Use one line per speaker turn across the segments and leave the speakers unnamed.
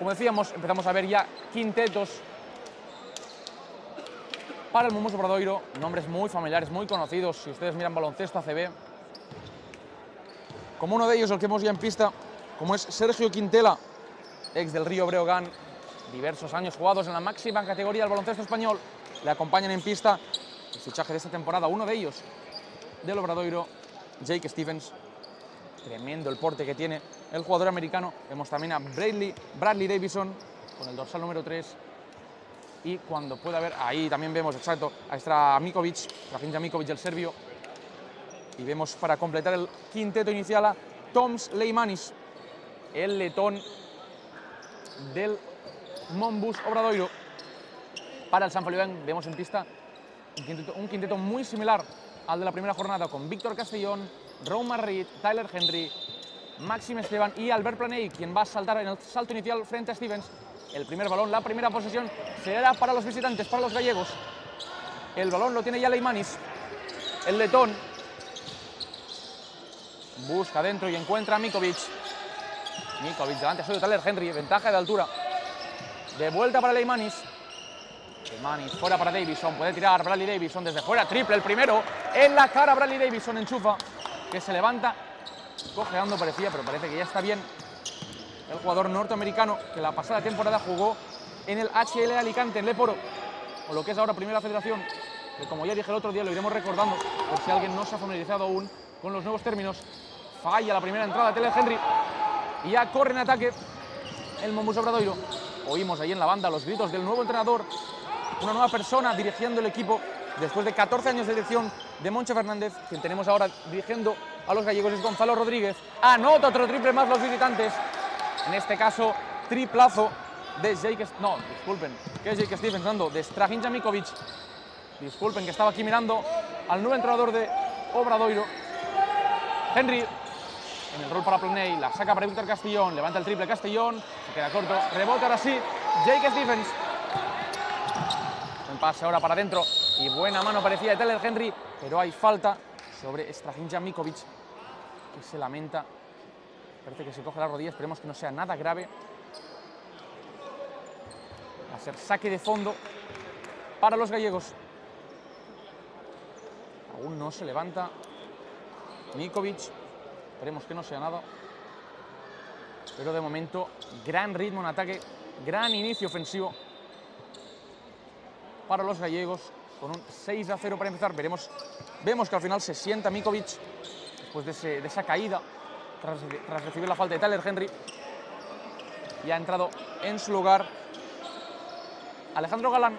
como decíamos, empezamos a ver ya quintetos para el Mombus Obradoiro, nombres muy familiares, muy conocidos, si ustedes miran baloncesto ACB. Como uno de ellos, el que hemos ya en pista, como es Sergio Quintela, ex del Río Breogán, diversos años jugados en la máxima categoría del baloncesto español. Le acompañan en pista el fichaje de esta temporada, uno de ellos del Obradoiro, Jake Stevens. Tremendo el porte que tiene el jugador americano. Vemos también a Bradley Davison con el dorsal número 3. Y cuando pueda haber, ahí también vemos, exacto, ahí está Mikovic, Strahinja Mikovic, el serbio. Y vemos para completar el quinteto inicial a Toms Leimanis, el letón del Mombus Obradoiro. Para el San Feliuenc vemos en pista un quinteto muy similar al de la primera jornada, con Víctor Castellón, Romain Reed, Tyler Henry, Maxim Esteban y Albert Planey, quien va a saltar en el salto inicial frente a Stevens. El primer balón, la primera posesión, será para los visitantes, para los gallegos. El balón lo tiene ya Leimanis, el letón. Busca dentro y encuentra a Mikovic. Mikovic delante suyo, Tyler Henry, ventaja de altura. De vuelta para Leimanis. Leimanis fuera para Davison, puede tirar Bradley Davison desde fuera, triple, el primero. En la cara Bradley Davison, enchufa, que se levanta, cojeando parecía, pero parece que ya está bien. El jugador norteamericano que la pasada temporada jugó en el HL Alicante, en Leporo, o lo que es ahora Primera Federación, que como ya dije el otro día, lo iremos recordando, por si alguien no se ha familiarizado aún con los nuevos términos. Falla la primera entrada, Tyler Henry, y ya corre en ataque el Mombus Obradoiro. Oímos ahí en la banda los gritos del nuevo entrenador, una nueva persona dirigiendo el equipo, después de 14 años de dirección de Moncho Fernández. Quien tenemos ahora dirigiendo a los gallegos es Gonzalo Rodríguez. Anota otro triple más los visitantes. En este caso, triplazo de Jake Stevens, de Strahinja Mikovic. Disculpen que estaba aquí mirando al nuevo entrenador de Obradoiro. Henry, en el rol para Planey, la saca para Víctor Castellón, levanta el triple Castellón, se queda corto, rebote ahora sí, Jake Stevens. Buen pase ahora para adentro y buena mano parecía de Tyler Henry, pero hay falta sobre Strahinja Mikovic, que se lamenta. Parece que se coge la rodilla, esperemos que no sea nada grave. Va a ser saque de fondo para los gallegos. Aún no se levanta Mikovic, esperemos que no sea nada. Pero de momento, gran ritmo en ataque, gran inicio ofensivo para los gallegos, con un 6-0 para empezar. Vemos que al final se sienta Mikovic después de esa caída, tras recibir la falta de Tyler Henry. Y ha entrado en su lugar Alejandro Galán.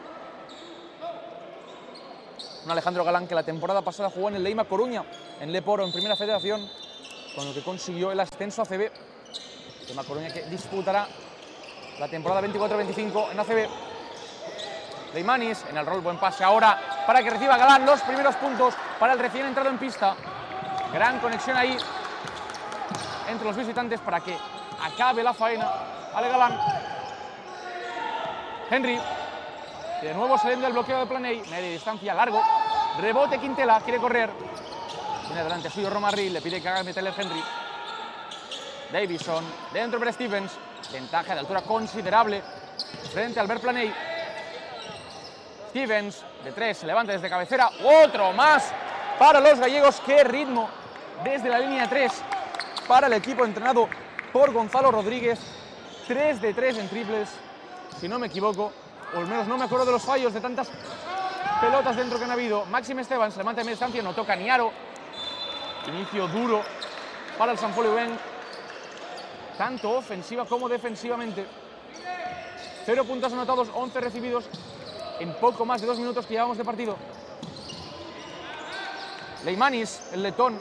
Un Alejandro Galán que la temporada pasada jugó en el Leima Coruña, en Leporo, en Primera Federación, con el que consiguió el ascenso a ACB. Leima Coruña que disputará la temporada 24-25 en ACB. Leimanis en el rol, buen pase ahora para que reciba Galán los primeros puntos para el recién entrado en pista. Gran conexión ahí entre los visitantes para que acabe la faena. Ale Galán. Henry, que de nuevo saliendo del bloqueo de Planey, media distancia, largo. Rebote Quintela, quiere correr. Viene delante suyo Romain Reed, le pide que haga Tyler Henry. Davison, dentro para Stevens. Ventaja de altura considerable frente a Albert Planey. Stevens, de 3, se levanta desde cabecera. Otro más para los gallegos. ¡Qué ritmo desde la línea 3 para el equipo entrenado por Gonzalo Rodríguez! 3 de 3 en triples, si no me equivoco. O al menos no me acuerdo de los fallos de tantas pelotas dentro que han habido. Maxim Esteban se levanta en media distancia, no toca ni aro. Inicio duro para el San Feliuenc, tanto ofensiva como defensivamente. 0 puntos anotados, 11 recibidos en poco más de 2 minutos que llevamos de partido. Leimanis, el letón.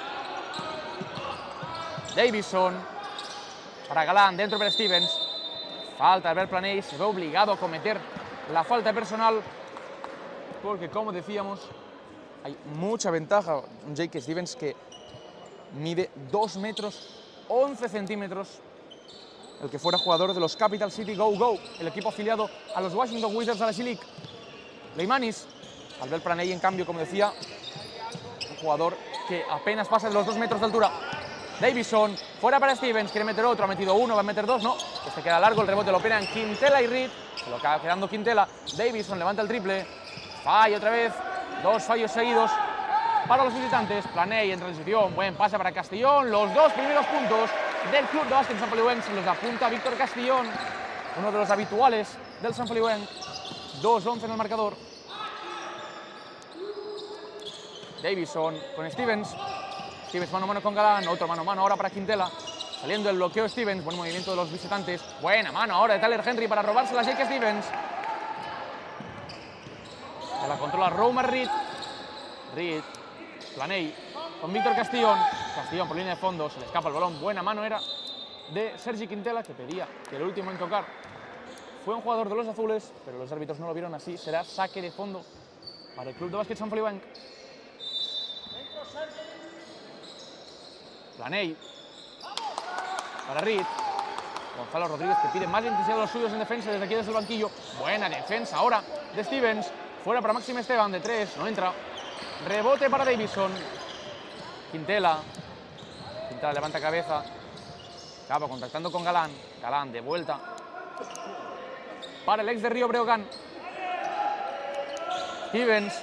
Davison para Galán, dentro para Stevens. Falta de Albert Planey, se ve obligado a cometer la falta personal porque, como decíamos, hay mucha ventaja. Un Jake Stevens que mide 2 metros 11 centímetros, el que fuera jugador de los Capital City Go Go, el equipo afiliado a los Washington Wizards de la G-League. Leimanis, Albert Planey, en cambio, como decía, un jugador que apenas pasa de los 2 metros de altura. Davison, fuera para Stevens, quiere meter otro, ha metido uno, va a meter dos, no. Este queda largo, el rebote lo operan Quintela y Reed, se lo acaba quedando Quintela. Davison levanta el triple, falla otra vez, dos fallos seguidos para los visitantes. Planey en transición, buen pase para Castellón, los dos primeros puntos del Club de Básquet Sant Feliuenc se los apunta Víctor Castellón, uno de los habituales del Sant Feliuenc. 2-11 en el marcador. Davison con Stevens. Stevens mano a mano con Galán, otro mano a mano ahora para Quintela. Saliendo el bloqueo Stevens, buen movimiento de los visitantes. Buena mano ahora de Tyler Henry para robarse la Jake Stevens. Se la controla Roman Reed. Reed, Planey con Víctor Castellón. Castellón por línea de fondo, se le escapa el balón. Buena mano era de Sergi Quintela, que pedía que el último en tocar fue un jugador de los azules, pero los árbitros no lo vieron así. Será saque de fondo para el Club de Básquet Sant Feliuenc. Planey para Reed. Gonzalo Rodríguez, que pide más intensidad de los suyos en defensa desde aquí, desde el banquillo. Buena defensa ahora de Stevens. Fuera para Maxim Esteban, de 3, no entra. Rebote para Davison. Quintela levanta cabeza. Acaba contactando con Galán. Galán de vuelta para el ex de Río Breogán. Stevens.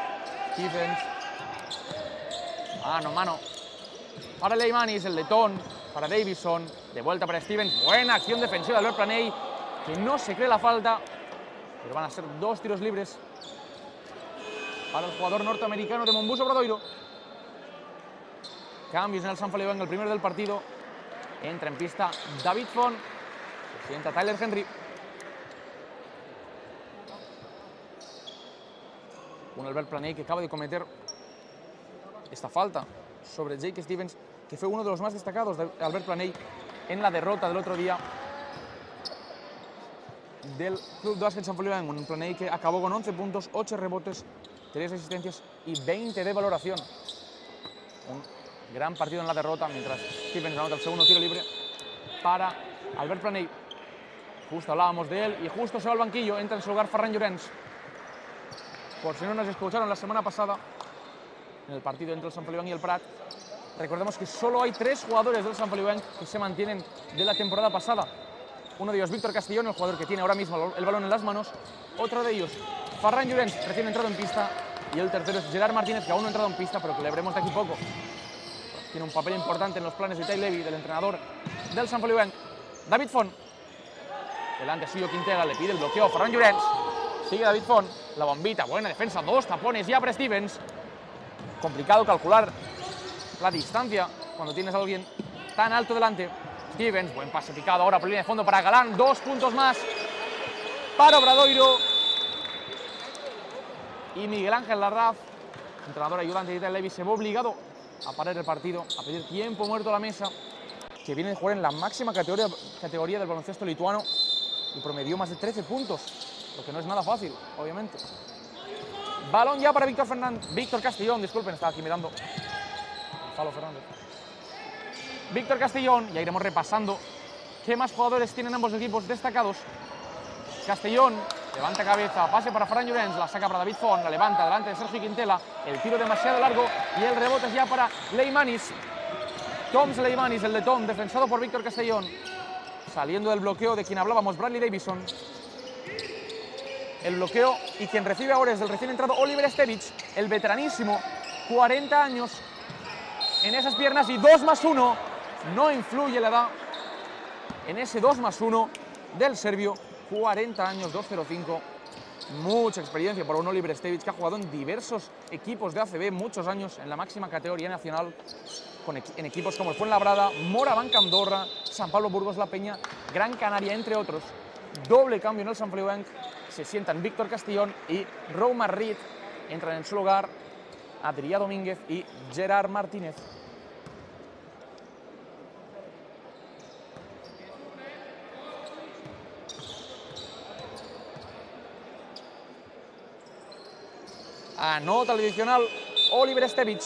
Mano a mano para Leimanis, el letón para Davison. De vuelta para Stevens. Buena acción defensiva de Albert Planey, que no se cree la falta, pero van a ser dos tiros libres para el jugador norteamericano de Mombuso Obradoiro. Cambios en el Sant Feliuenc, el primero del partido. Entra en pista David Font. Se sienta Tyler Henry. Un Albert Planey que acaba de cometer esta falta sobre Jake Stevens, que fue uno de los más destacados de Albert Planey en la derrota del otro día del Club de Básquet Sant Feliuenc. Un Planey que acabó con 11 puntos, 8 rebotes, 3 asistencias y 20 de valoración. Un gran partido en la derrota, mientras Stevens anota el segundo tiro libre para Albert Planey. Justo hablábamos de él y justo se va al banquillo. Entra en su lugar Ferran Llorens. Por si no nos escucharon la semana pasada, en el partido entre el Sant Feliuenc y el Prat, recordemos que solo hay 3 jugadores del Sant Feliuenc que se mantienen de la temporada pasada. Uno de ellos, Víctor Castellón, el jugador que tiene ahora mismo el balón en las manos. Otro de ellos, Ferran Llorens, recién entrado en pista. Y el tercero es Gerard Martínez, que aún no ha entrado en pista, pero que le veremos de aquí poco. Tiene un papel importante en los planes de Ty Levy, del entrenador del Sant Feliuenc. David Font. Delante suyo Quintela, le pide el bloqueo a Ferran Llorens. Sigue David Font. La bombita, buena defensa, 2 tapones ya para Stevens. Complicado calcular la distancia cuando tienes a alguien tan alto delante. Stevens, buen pase picado ahora por línea de fondo para Galán. 2 puntos más para Obradoiro. Y Miguel Ángel Larraz, entrenador ayudante de Ty Levy, se ve obligado a parar el partido, a pedir tiempo muerto a la mesa, que viene de jugar en la máxima categoría del baloncesto lituano y promedió más de 13 puntos, lo que no es nada fácil, obviamente. Balón ya para Víctor Castellón, disculpen, estaba aquí mirando Gonzalo Fernández. Víctor Castellón, ya iremos repasando qué más jugadores tienen ambos equipos destacados. Castellón levanta cabeza, pase para Ferran Llorens, la saca para David Font, la levanta delante de Sergi Quintela, el tiro demasiado largo y el rebote es ya para Leimanis. Toms Leimanis, el letón, defensado por Víctor Castellón, saliendo del bloqueo de quien hablábamos, Bradley Davison. El bloqueo y quien recibe ahora es el recién entrado Oliver Stevic, el veteranísimo, 40 años en esas piernas y 2+1, no influye la edad en ese 2+1 del serbio. 40 años, 2.05, mucha experiencia por un Oliver Stevic que ha jugado en diversos equipos de ACB, muchos años en la máxima categoría nacional, en equipos como el Fuenlabrada, Morabanca Andorra, San Pablo Burgos La Peña, Gran Canaria, entre otros. Doble cambio en el Sant Feliuenc, se sientan Víctor Castellón y Roman Reed, entran en su lugar Adrià Domínguez y Gerard Martínez. Anota el adicional Oliver Stevic.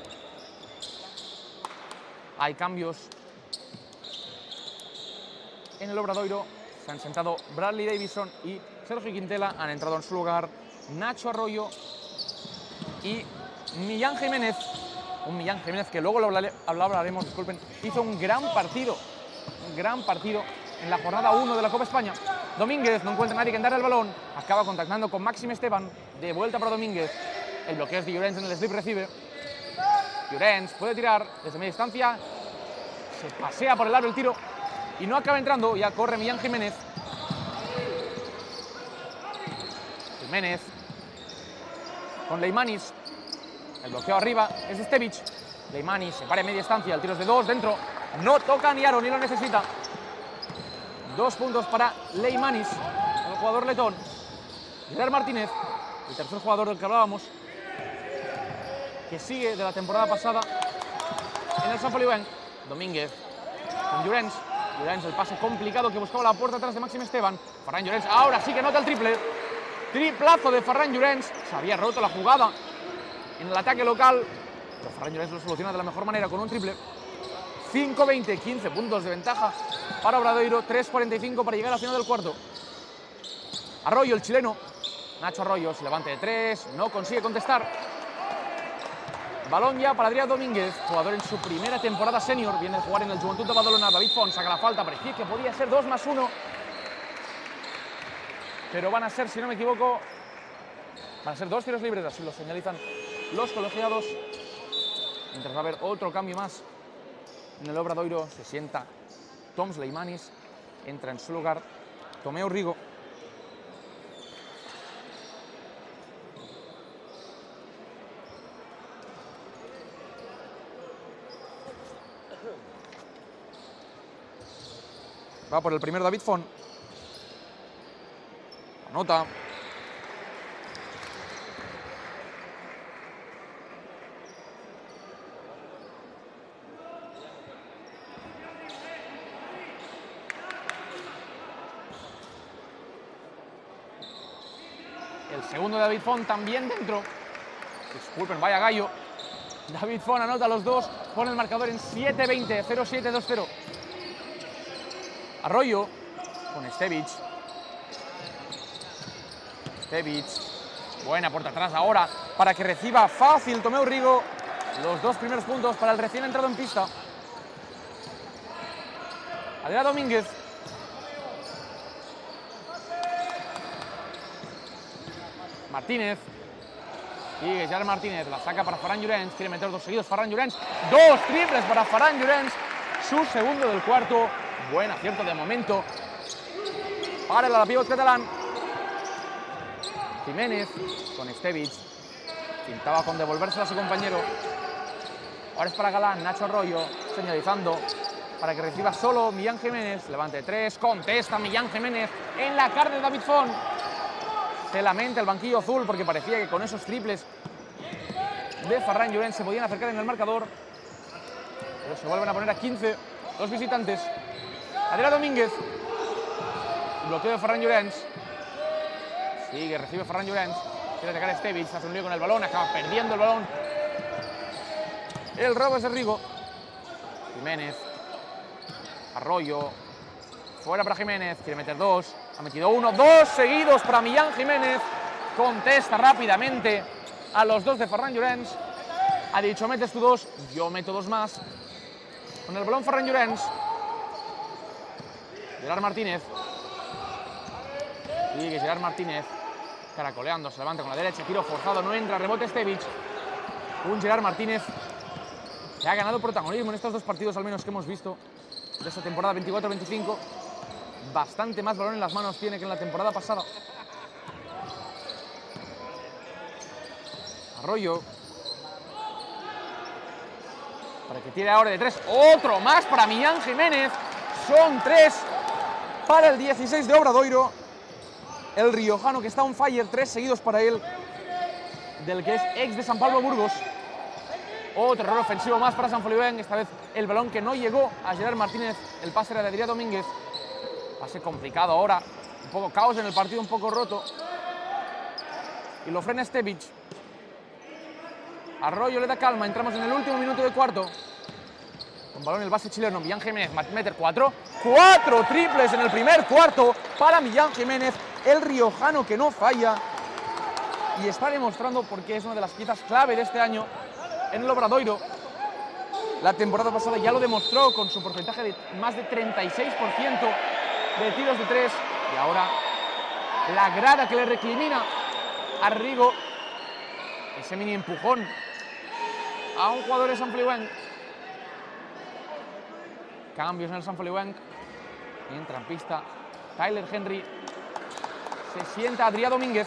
Hay cambios en el Obradoiro. Se han sentado Bradley Davison y Sergi Quintela. Han entrado en su lugar Nacho Arroyo y Millán Jiménez. Un Millán Jiménez que luego lo hablaremos, disculpen, hizo un gran partido en la jornada 1 de la Copa España. Domínguez no encuentra a nadie que darle el balón, acaba contactando con Màxim Esteban, de vuelta para Domínguez. El bloqueo es de Llorens en el slip, recibe. Llorens puede tirar desde media distancia, se pasea por el aro el tiro y no acaba entrando, ya corre Millán Jiménez. Jiménez con Leimanis, el bloqueo arriba es de Stevic. Leimanis se para en media distancia, el tiro es de 2, dentro, no toca ni aro, ni lo necesita. 2 puntos para Leimanis, el jugador letón. Gerard Martínez, el tercer jugador del que hablábamos, que sigue de la temporada pasada en el Sant Feliuenc. Domínguez con Llorens. Llorens, el pase complicado que buscaba la puerta atrás de Màxim Esteban. Ferran Llorens, ahora sí que nota el triple. Triplazo de Ferran Llorens. Se había roto la jugada en el ataque local, pero Ferran Llorens lo soluciona de la mejor manera con un triple. 5-20, 15 puntos de ventaja para Obradoiro, 3-45 para llegar al final del cuarto. Arroyo, el chileno. Nacho Arroyo se levanta de 3, no consigue contestar. Balón ya para Adrià Domínguez, jugador en su primera temporada senior. Viene a jugar en el Joventut de Badalona. David Font saca la falta, parecía que podía ser 2+1. Pero van a ser, si no me equivoco, van a ser 2 tiros libres, así lo señalizan los colegiados. Mientras va a haber otro cambio más en el Obradoiro. Se sienta Toms Leimanis, entra en su lugar Tomeu Rigo. Va por el primero David Font. Anota. El segundo de David Font también dentro. Disculpen, vaya gallo. David Font anota los dos. Pone el marcador en 7-20, 0-7-2-0. Arroyo con Stevic. Stevic. Buena puerta atrás ahora para que reciba fácil Tomeu Rigo. Los 2 primeros puntos para el recién entrado en pista. Adrià Domínguez. Martínez. Sigue Gerard Martínez. La saca para Ferran Llorens. Quiere meter 2 seguidos Ferran Llorens. 2 triples para Ferran Llorens. Su segundo del cuarto. Buen acierto de momento para el pívot catalán. Jiménez con Stevic. Pintaba con devolvérsela a su compañero. Ahora es para Galán. Nacho Arroyo señalizando para que reciba solo Millán Jiménez. Levante 3. Contesta Millán Jiménez en la cara de David Font. Se lamenta el banquillo azul porque parecía que con esos triples de Ferran Llorens se podían acercar en el marcador. Pero se vuelven a poner a 15 los visitantes. Adrià Domínguez. Bloqueo de Ferran Llorens. Sigue, recibe Ferran Llorens. Quiere atacar a Stevic, hace un lío con el balón, acaba perdiendo el balón. El robo es de Rigo. Jiménez. Arroyo. Fuera para Jiménez, quiere meter 2. Ha metido 1, 2 seguidos para Millán Jiménez. Contesta rápidamente a los 2 de Ferran Llorens. Ha dicho, metes tú 2, yo meto 2 más. Con el balón Ferran Llorens. Gerard Martínez. Sigue Gerard Martínez. Caracoleando, se levanta con la derecha. Tiro forzado, no entra. Rebote Stevic. Un Gerard Martínez que ha ganado protagonismo en estos 2 partidos, al menos que hemos visto de esta temporada 24-25. Bastante más balón en las manos tiene que en la temporada pasada. Arroyo. Para que tire ahora de 3. Otro más para Millán Jiménez. Son 3 para el 16 de Obradoiro. El riojano que está on fire. 3 seguidos para él. Del que es ex de San Pablo Burgos. Otro error ofensivo más para Sant Feliuenc. Esta vez el balón que no llegó a Gerard Martínez. El pase era de Adrià Domínguez. Pase complicado ahora. Un poco caos en el partido, un poco roto. Y lo frena Stevic. Arroyo le da calma. Entramos en el último minuto del cuarto. Con balón el base chileno. Millán Jiménez. Meter 4. 4 triples en el primer cuarto para Millán Jiménez. El riojano que no falla. Y está demostrando por qué es una de las piezas clave de este año en el Obradoiro. La temporada pasada ya lo demostró con su porcentaje de más de 36% de tiros de 3. Y ahora la grada que le recrimina a Rigo ese mini empujón a un jugador de Sant Feliuenc. Cambios en el Sant Feliuenc. Entra en pista Tyler Henry. Se sienta Adrià Domínguez.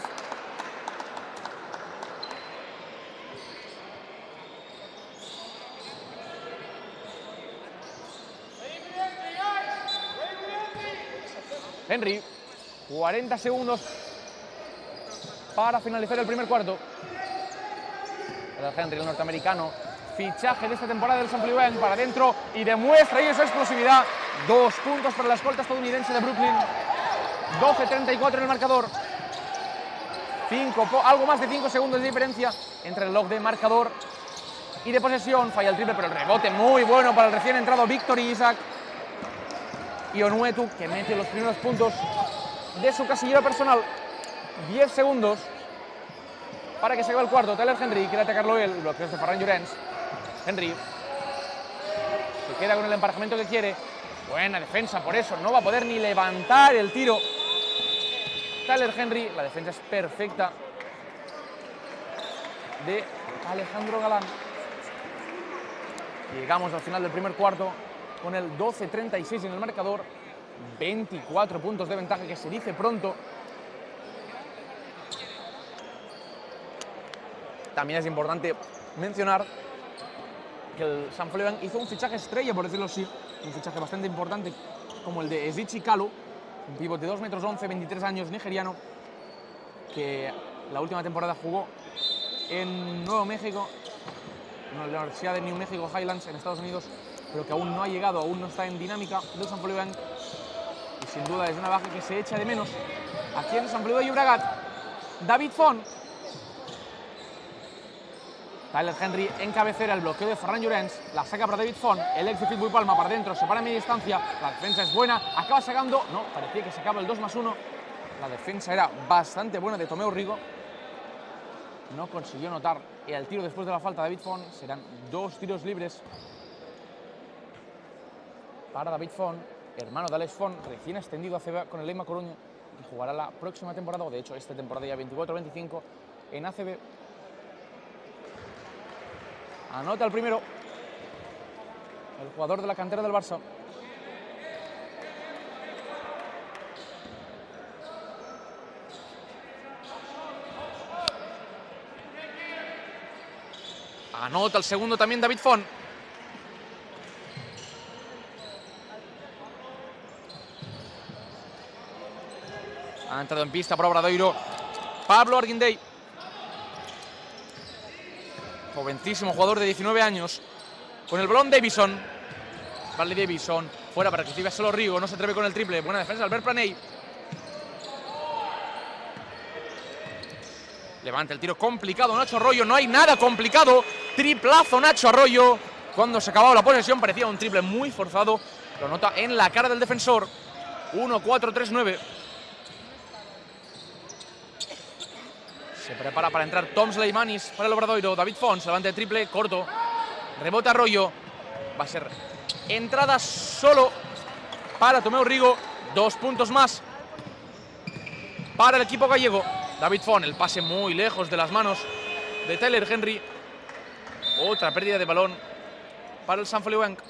Henry, 40 segundos para finalizar el primer cuarto. Henry, el norteamericano, fichaje de esta temporada del Sant Feliuenc, para adentro y demuestra ahí esa explosividad. 2 puntos para la escolta estadounidense de Brooklyn. 12:34 en el marcador. Algo más de 5 segundos de diferencia entre el log de marcador y de posesión. Falla el triple, pero el rebote muy bueno para el recién entrado Victor Isaac. Y Onuetu, que mete los primeros puntos de su casillero personal. 10 segundos para que se acabe el cuarto. Tyler Henry quiere atacarlo él. Bloqueos de Ferran Llorens. Henry se queda con el emparejamiento que quiere. Buena defensa, por eso no va a poder ni levantar el tiro Tyler Henry. La defensa es perfecta de Alejandro Galán. Llegamos al final del primer cuarto con el 12:36 en el marcador. 24 puntos de ventaja, que se dice pronto. También es importante mencionar que el Sant Feliuenc hizo un fichaje estrella, por decirlo así, un fichaje bastante importante, como el de Ezichi Kalu, un pívot de 2 metros 11, 23 años, nigeriano, que la última temporada jugó en Nuevo México, en la Universidad de New Mexico Highlands, en Estados Unidos, pero que aún no ha llegado, aún no está en dinámica del Sant Feliuenc, y sin duda es una baja que se echa de menos aquí en Sant Feliu de Llobregat. David Font. Tyler Henry en cabecera, el bloqueo de Ferran Llorens, la saca para David Font, el ex de Pitbull Palma para adentro, se para a media distancia, la defensa es buena, acaba sacando, no, parecía que se acaba el 2+1, la defensa era bastante buena de Tomeu Rigo, no consiguió notar el tiro después de la falta de David Font. Serán 2 tiros libres para David Font, hermano de Alex Font, recién extendido a ACB con el Leyma Coruña, y jugará la próxima temporada, o de hecho esta temporada ya 24-25 en ACB. Anota el primero el jugador de la cantera del Barça. Anota el segundo también David Font. Ha entrado en pista por Obradoiro Pablo Arguindey. Jovencísimo jugador de 19 años. Con el balón Davison. Bradley Davison. Fuera para que reciba solo Rigo. No se atreve con el triple. Buena defensa Albert Planey. Levanta el tiro complicado Nacho Arroyo. No hay nada complicado. Triplazo Nacho Arroyo. Cuando se acababa la posesión parecía un triple muy forzado. Lo nota en la cara del defensor. 1-4-3-9. Se prepara para entrar Tom Sleimanis para el Obradoiro. David Font, se levanta el triple, corto. Rebota Arroyo. Va a ser entrada solo para Tomeu Rigo. 2 puntos más para el equipo gallego. David Font, el pase muy lejos de las manos de Tyler Henry. Otra pérdida de balón para el Sant Feliuenc.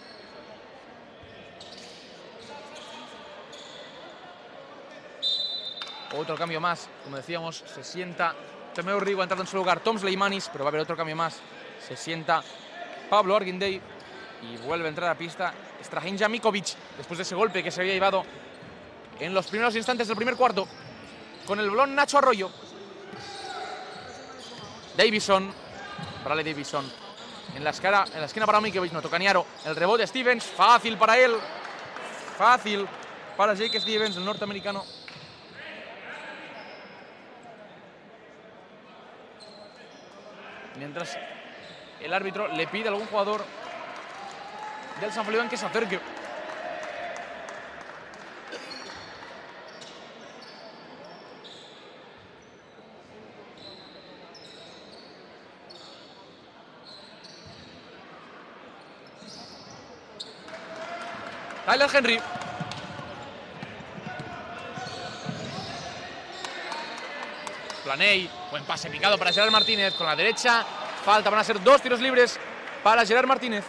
Otro cambio más, como decíamos, se sienta Tomeu Rigo, ha entrado en su lugar Tom Sleimanis, pero va a haber otro cambio más. Se sienta Pablo Arguindey y vuelve a entrar a pista Strahinja Mikovic, después de ese golpe que se había llevado en los primeros instantes del primer cuarto. Con el balón Nacho Arroyo. Davison, Bradley Davison, en la esquina para Mikovic, no toca ni aro. El rebote Stevens, fácil para él. Fácil para Jake Stevens, el norteamericano. Mientras el árbitro le pide a algún jugador del Sant Feliuenc que se acerque. Tyler Henry. Planey, buen pase picado para Gerard Martínez. Con la derecha, falta, van a ser 2 tiros libres para Gerard Martínez.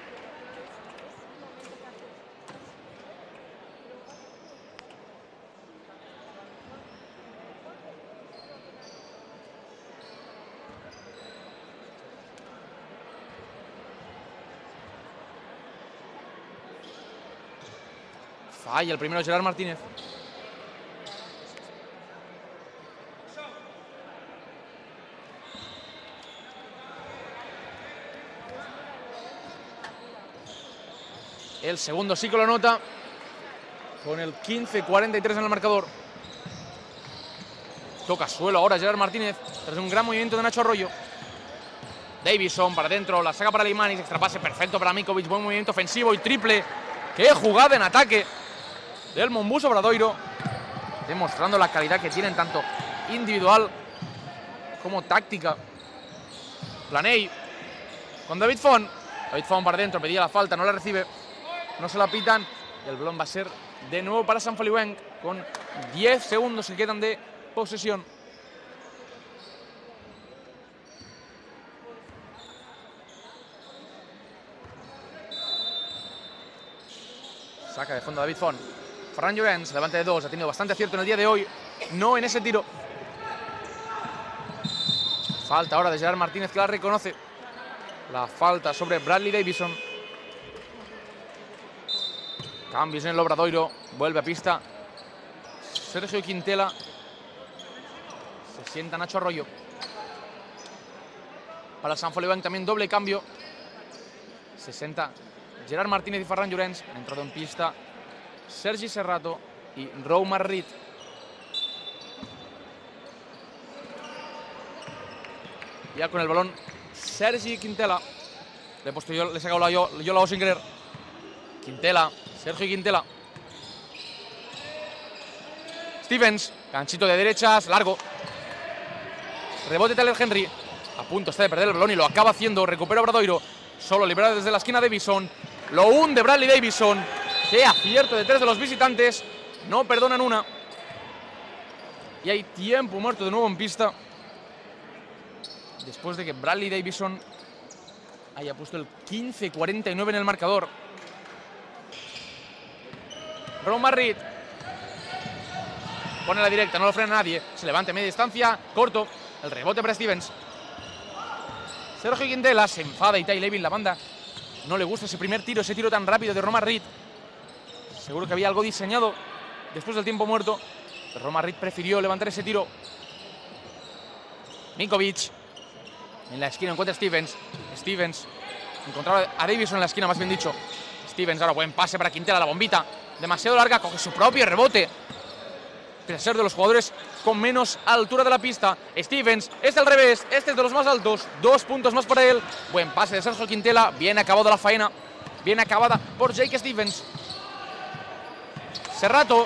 Falla el primero Gerard Martínez. El segundo sí que lo nota, con el 15-43 en el marcador. Toca suelo ahora Gerard Martínez, tras un gran movimiento de Nacho Arroyo. Davison para adentro, la saca para Leimanis, extrapase perfecto para Mikovic, buen movimiento ofensivo y triple. ¡Qué jugada en ataque del Monbus Obradoiro! Demostrando la calidad que tienen tanto individual como táctica. Planey con David Font. David Font para adentro, pedía la falta, no la recibe. No se la pitan y el balón va a ser de nuevo para Sant Feliu con 10 segundos que quedan de posesión. Saca de fondo David Font. Ferran Llorens, levante de 2, ha tenido bastante acierto en el día de hoy, no en ese tiro. Falta ahora de Gerard Martínez, que la reconoce. La falta sobre Bradley Davison. Cambios en el Obradoiro, vuelve a pista Sergio Quintela. Se sienta Nacho Arroyo. Para Sant Feliu también doble cambio. Se sienta Gerard Martínez y Ferran Llorens. Han entrado en pista Sergi Serrato y Roumar Reed. Ya con el balón Sergi Quintela. Le he puesto yo, le he sacado yo la hago sin querer. Quintela, Sergio Quintela. Stevens, ganchito de derechas, largo. Rebote Tyler Henry. A punto está de perder el balón y lo acaba haciendo. Recupera Obradoiro. Solo liberado desde la esquina de Davison. Lo hunde Bradley Davison. Qué acierto de 3 de los visitantes. No perdonan una. Y hay tiempo muerto de nuevo en pista. Después de que Bradley Davison haya puesto el 15-49 en el marcador. Roumar Reed. Pone la directa, no lo frena nadie. Se levanta en media distancia, corto. El rebote para Stevens. Sergio Quintela se enfada y Ty Levin, la banda. No le gusta ese primer tiro, ese tiro tan rápido de Roumar Reed. Seguro que había algo diseñado después del tiempo muerto. Pero Roumar Reed prefirió levantar ese tiro. Mikovic. En la esquina encuentra Stevens. Stevens encontraba a Davison en la esquina, más bien dicho. Stevens ahora buen pase para Quintela, la bombita. Demasiado larga, coge su propio rebote. Pese a ser de los jugadores con menos altura de la pista. Stevens, es al revés, este es de los más altos. 2 puntos más para él. Buen pase de Sergio Quintela, bien acabado la faena. Bien acabada por Jake Stevens. Serrato.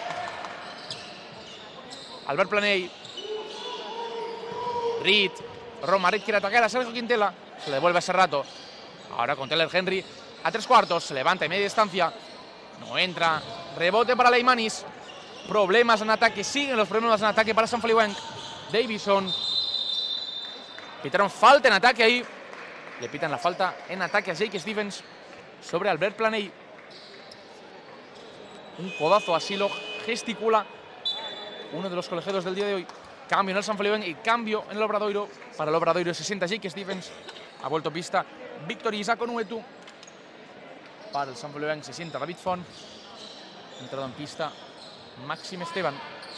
Albert Planey. Reed. Roumar Reed quiere atacar a Sergio Quintela. Se le devuelve a Serrato. Ahora con Tyler Henry a 3/4. Se levanta en media distancia. No entra. Rebote para Leimanis. Problemas en ataque. Siguen los problemas en ataque para Sant Feliu. Davison. Pitaron falta en ataque ahí. Le pitan la falta en ataque a Jake Stevens sobre Albert Planey. Un codazo a Silog. Gesticula uno de los colegiados del día de hoy. Cambio en el Sant Feliu y cambio en el Obradoiro. Para el Obradoiro se sienta Jake Stevens. Ha vuelto pista Víctor Isaac Onuetu. Para el Sant Feliu se sienta David Font. Ha entrado en pista Maxim Esteban.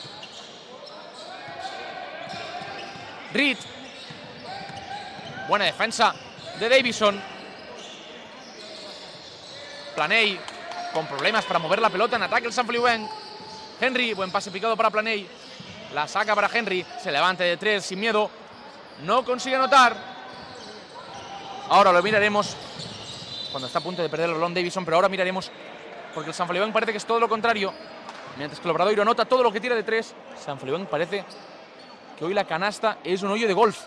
Reed. Buena defensa de Davison. Planey con problemas para mover la pelota en ataque el Sant Feliu. Henry, buen pase picado para Planey. La saca para Henry. Se levanta de 3 sin miedo. No consigue anotar. Ahora lo miraremos cuando está a punto de perder el balón Davison, pero ahora miraremos porque el Sant Feliu parece que es todo lo contrario. Mientras que el Obradoiro anota todo lo que tira de 3, Sant Feliu parece que hoy la canasta es un hoyo de golf.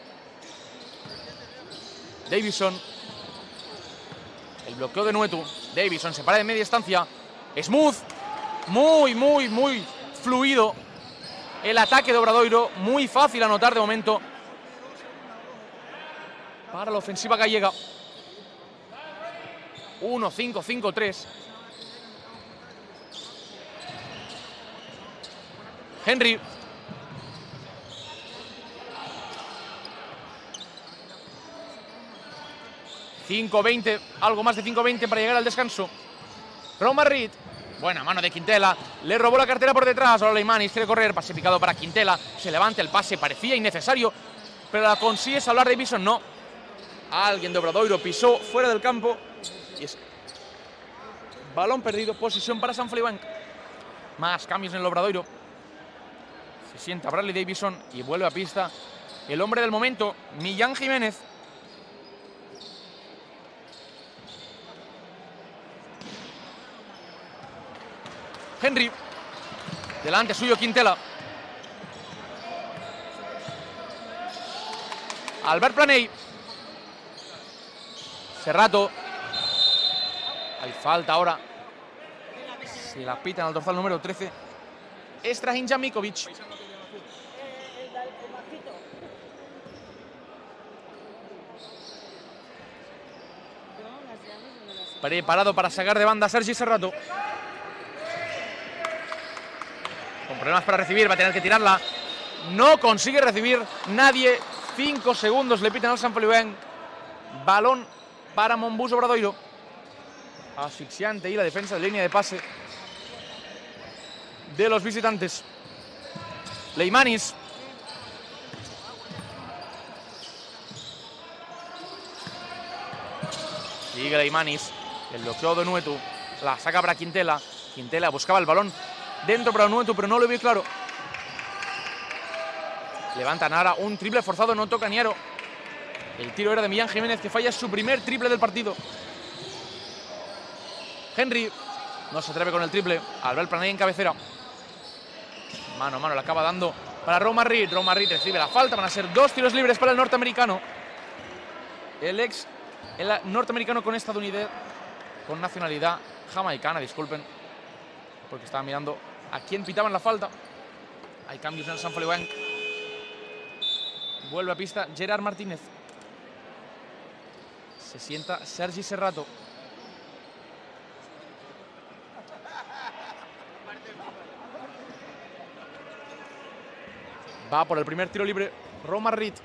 Davison. El bloqueo de Nuetu. Davison se para de media distancia. Smooth. Muy fluido el ataque de Obradoiro. Muy fácil anotar de momento para la ofensiva gallega. 1-5-5-3. Henry. $5.20, algo más de 5.20 para llegar al descanso. Roman Reed. Buena mano de Quintela. Le robó la cartera por detrás. Ahora Leimanis quiere correr. Pase picado para Quintela. Se levanta el pase. Parecía innecesario, pero la consigue salvar Davison. No. Alguien de Obradoiro pisó fuera del campo. Y es balón perdido. Posición para San Feliuenc. Más cambios en el Obradoiro. Se sienta Bradley Davison y vuelve a pista el hombre del momento, Millán Jiménez. Henry. Delante suyo Quintela. Albert Planey. Serrato. Hay falta ahora. Se la pitan al dorsal número 13. Strahinja Mikovic. Preparado para sacar de banda Sergi Serrato. Con problemas para recibir, va a tener que tirarla. No consigue recibir nadie. 5 segundos le pitan al San Feliuenc. Balón para Monbus Obradoiro. Asfixiante y la defensa de línea de pase de los visitantes. Leimanis. Sigue Leimanis. El bloqueo de Nuetu. La saca para Quintela. Quintela buscaba el balón dentro para Nuetu, pero no lo vio claro. Levanta Nara. Un triple forzado. No toca Niaro. El tiro era de Millán Jiménez, que falla su primer triple del partido. Henry. No se atreve con el triple. Albert Planey en cabecera. Mano a mano le acaba dando para Roman Reed. Roman Reed recibe la falta. Van a ser 2 tiros libres para el norteamericano. El norteamericano con estadounidense, con nacionalidad jamaicana, disculpen, porque estaba mirando a quién pitaban la falta. Hay cambios en el San Feliuenc. Vuelve a pista Gerard Martínez. Se sienta Sergi Serrato. Va por el primer tiro libre Roman Reed.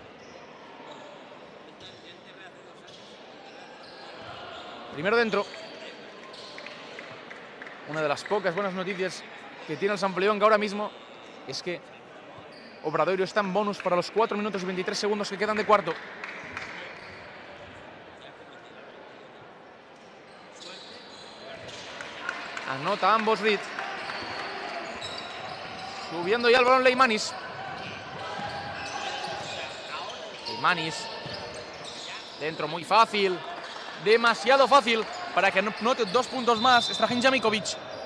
Primero dentro. Una de las pocas buenas noticias que tiene el San Feliuenc ahora mismo es que Obradoiro está en bonus para los 4 minutos y 23 segundos que quedan de cuarto. Anota ambos Reed. Subiendo ya el balón Leimanis. Leimanis. Dentro muy fácil. Demasiado fácil para que note 2 puntos más Strahinja Mikovic.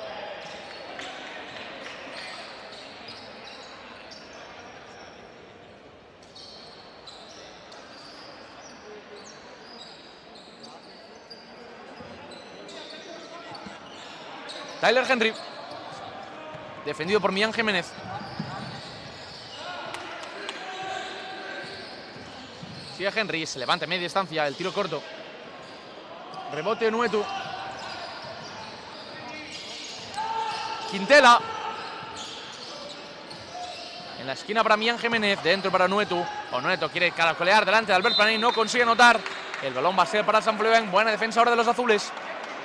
Tyler Henry. Defendido por Millán Jiménez. Sigue Henry, se levanta en media distancia, el tiro corto. Rebote Nuetu. Quintela. En la esquina para Millán Jiménez. Dentro para Nuetu. Nuetu quiere caracolear delante de Albert Planey. No consigue anotar. El balón va a ser para San Feliuenc. Buena defensa ahora de los azules.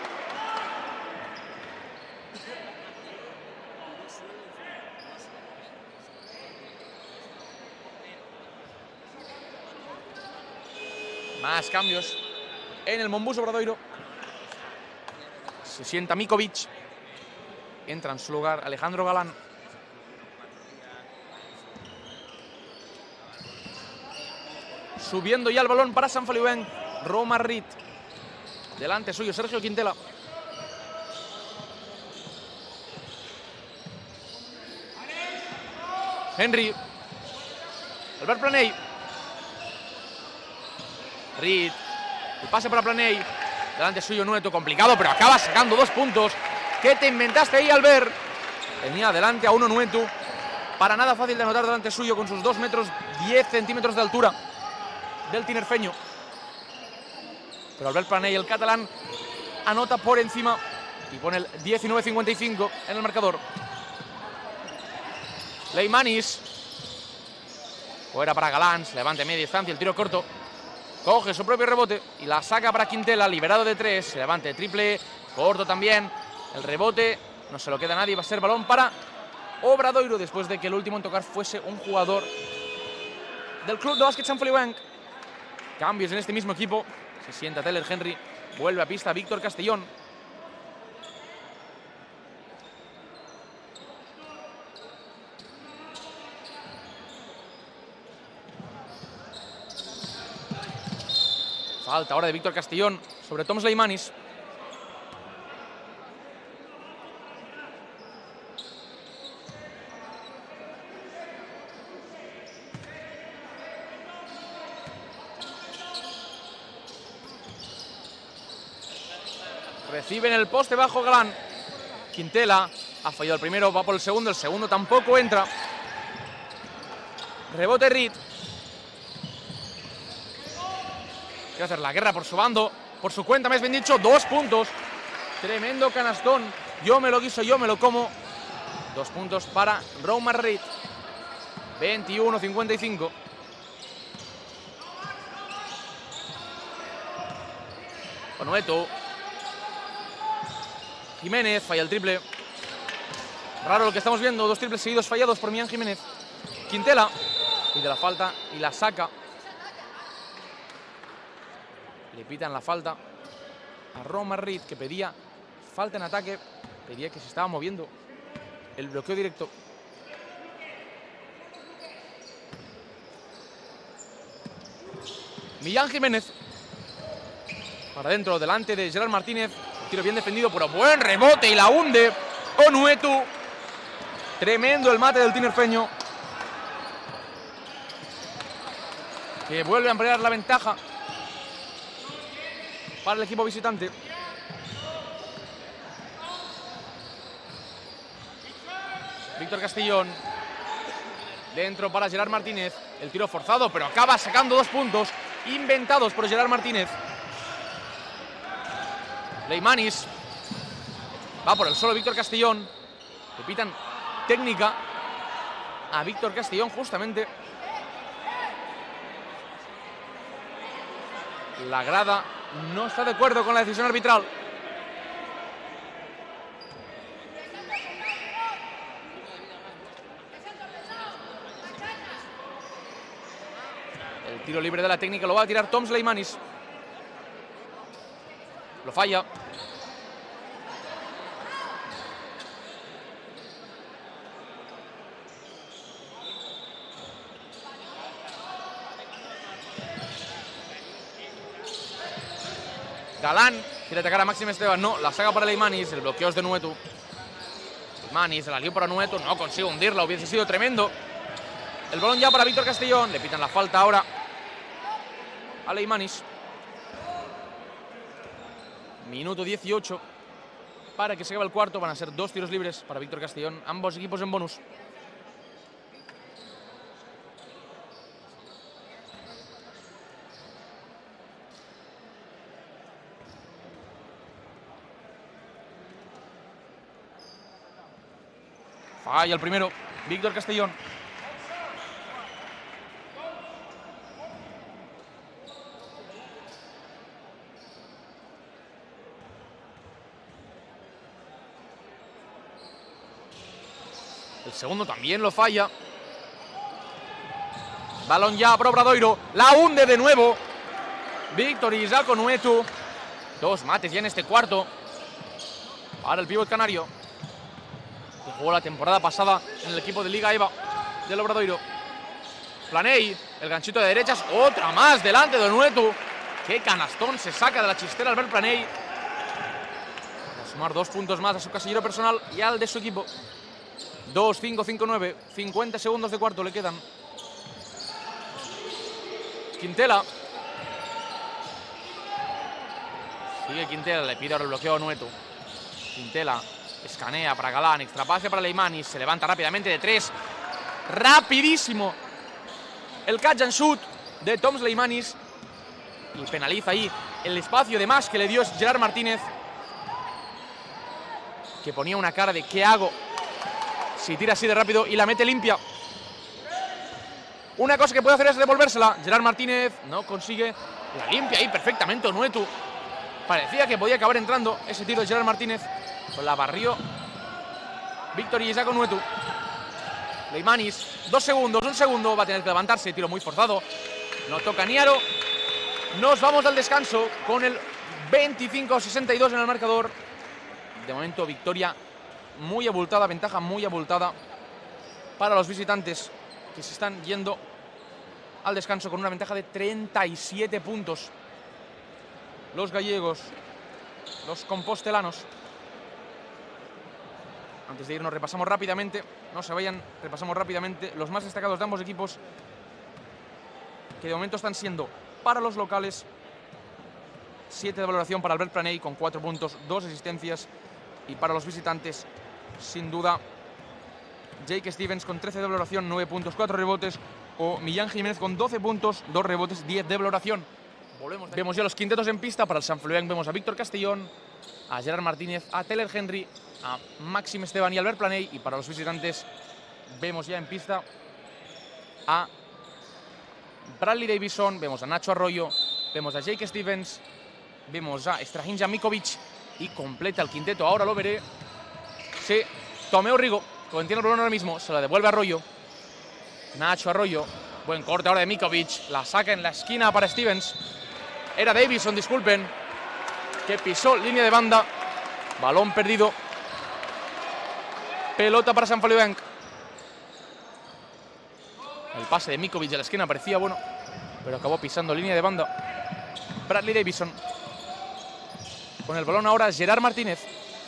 Más cambios en el Monbus Obradoiro. Se sienta Mikovic. Entra en su lugar Alejandro Galán. Subiendo ya el balón para San Feliuenc. Roman Reed. Delante suyo Sergio Quintela. Henry. Albert Planey. Reed. El pase para Planey. delante suyo Nueto, complicado, pero acaba sacando 2 puntos. ¿Qué te inventaste ahí, Albert? Tenía delante a uno Nueto, para nada fácil de anotar delante suyo con sus 2 metros 10 centímetros de altura del tinerfeño. Pero Albert Planell, el catalán, anota por encima y pone el 19-55 en el marcador. Leimanis, fuera para Galán, se levanta media distancia, el tiro corto, coge su propio rebote y la saca para Quintela, liberado de 3, se levanta triple, corto también, el rebote, no se lo queda a nadie, va a ser balón para Obradoiro, después de que el último en tocar fuese un jugador del Club de Básquet Sant Feliuenc. Cambios en este mismo equipo, se sienta Teller Henry, vuelve a pista Víctor Castellón. Falta ahora de Víctor Castellón sobre Toms Leimanis. Recibe en el poste bajo Galán. Quintela ha fallado el primero, va por el segundo tampoco entra. Rebote Reed. Quiere hacer la guerra por su bando, por su cuenta, me has bien dicho, 2 puntos. Tremendo canastón, yo me lo guiso, yo me lo como. 2 puntos para Roman Reed. 21-55. Onueto. Jiménez falla el triple. Raro lo que estamos viendo, 2 triples seguidos fallados por Millán Jiménez. Quintela pide la falta y la saca. Le pitan la falta a Roman Reed, que pedía falta en ataque, pedía que se estaba moviendo el bloqueo directo. Millán Jiménez para adentro, delante de Gerard Martínez. Tiro bien defendido, pero buen rebote y la hunde Onueto. Tremendo el mate del tinerfeño, que vuelve a ampliar la ventaja para el equipo visitante. Víctor Castellón. Dentro para Gerard Martínez. El tiro forzado, pero acaba sacando 2 puntos inventados por Gerard Martínez. Leimanis. Va por el solo Víctor Castellón. Le pitan técnica a Víctor Castellón justamente. La grada no está de acuerdo con la decisión arbitral. El tiro libre de la técnica lo va a tirar Toms Leimanis. Lo falla. Galán quiere atacar a Máximo Esteban, no, la saca para Leimanis, el bloqueo es de Nueto. Leimanis se la lió para Nueto, no consigue hundirla, hubiese sido tremendo. El balón ya para Víctor Castellón, le pitan la falta ahora a Leimanis. Minuto 18 para que se acabe el cuarto, van a ser 2 tiros libres para Víctor Castellón, ambos equipos en bonus. Falla el primero, Víctor Castellón. El segundo también lo falla. Balón ya para Obradoiro. La hunde de nuevo Víctor Isaac Onueto. 2 mates ya en este cuarto para el pívot canario, que jugó la temporada pasada en el equipo de Liga EVA del Obradoiro. Planell, el ganchito de derechas, otra más delante de Onueto. Qué canastón se saca de la chistera Albert Planell. Va a sumar 2 puntos más a su casillero personal y al de su equipo. 2-5-5-9, 50 segundos de cuarto le quedan. Quintela. Sigue Quintela, le pide ahora el bloqueo a Nueto. Quintela escanea para Galán, extra pase para Leimanis, se levanta rápidamente de 3. Rapidísimo el catch and shoot de Toms Leimanis y penaliza ahí el espacio de más que le dio Gerard Martínez, que ponía una cara de ¿qué hago si tira así de rápido? Y la mete limpia. Una cosa que puede hacer es devolvérsela. Gerard Martínez no consigue, la limpia ahí perfectamente Onuetu. Parecía que podía acabar entrando ese tiro de Gerard Martínez, pero la barrió Víctor Isaac Onuetu. Leimanis, 2 segundos, 1 segundo, va a tener que levantarse, tiro muy forzado, no toca ni aro. Nos vamos al descanso con el 25-62 en el marcador. De momento victoria muy abultada, ventaja muy abultada para los visitantes, que se están yendo al descanso con una ventaja de 37 puntos. Los gallegos, los compostelanos. Antes de irnos repasamos rápidamente, no se vayan, repasamos rápidamente los más destacados de ambos equipos, que de momento están siendo para los locales 7 de valoración para Albert Planey con 4 puntos, 2 asistencias, y para los visitantes, sin duda, Jake Stevens con 13 de valoración, 9 puntos, 4 rebotes, o Millán Jiménez con 12 puntos, 2 rebotes, 10 de valoración. Vemos ya los quintetos en pista. Para el San Feliuenc vemos a Víctor Castellón, a Gerard Martínez, a Teller Henry, a Maxim Esteban y Albert Planey. Y para los visitantes vemos ya en pista a Bradley Davison, vemos a Nacho Arroyo, vemos a Jake Stevens, vemos a Strahinja Mikovic y completa el quinteto. Ahora lo veré. Sí, Tomeo Rigo, contiene el balón ahora mismo, se la devuelve a Arroyo. Nacho Arroyo, buen corte ahora de Mikovic, la saca en la esquina para Stevens. Era Davison, disculpen, que pisó línea de banda. Balón perdido. Pelota para San Feliuenc. El pase de Mikovic a la esquina parecía bueno, pero acabó pisando línea de banda. Bradley Davison. Con el balón ahora Gerard Martínez.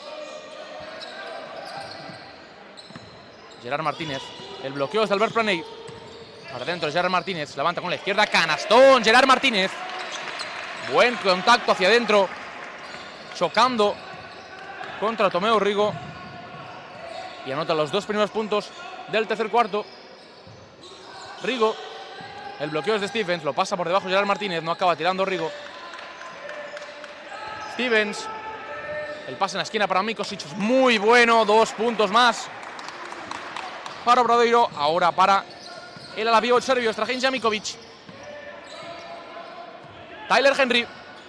Gerard Martínez. El bloqueo es de Albert Planey. Para dentro Gerard Martínez. Levanta con la izquierda. Canastón. Gerard Martínez. Buen contacto hacia adentro. Chocando contra Tomeo Rigo. Y anota los 2 primeros puntos del tercer cuarto. Rigo. El bloqueo es de Stevens. Lo pasa por debajo Gerard Martínez. No acaba tirando Rigo. Stevens. El pase en la esquina para Mikosic. Muy bueno. 2 puntos más para Obradoiro. Ahora para el alavío serbio, Strahinja Mikovic. Tyler Henry.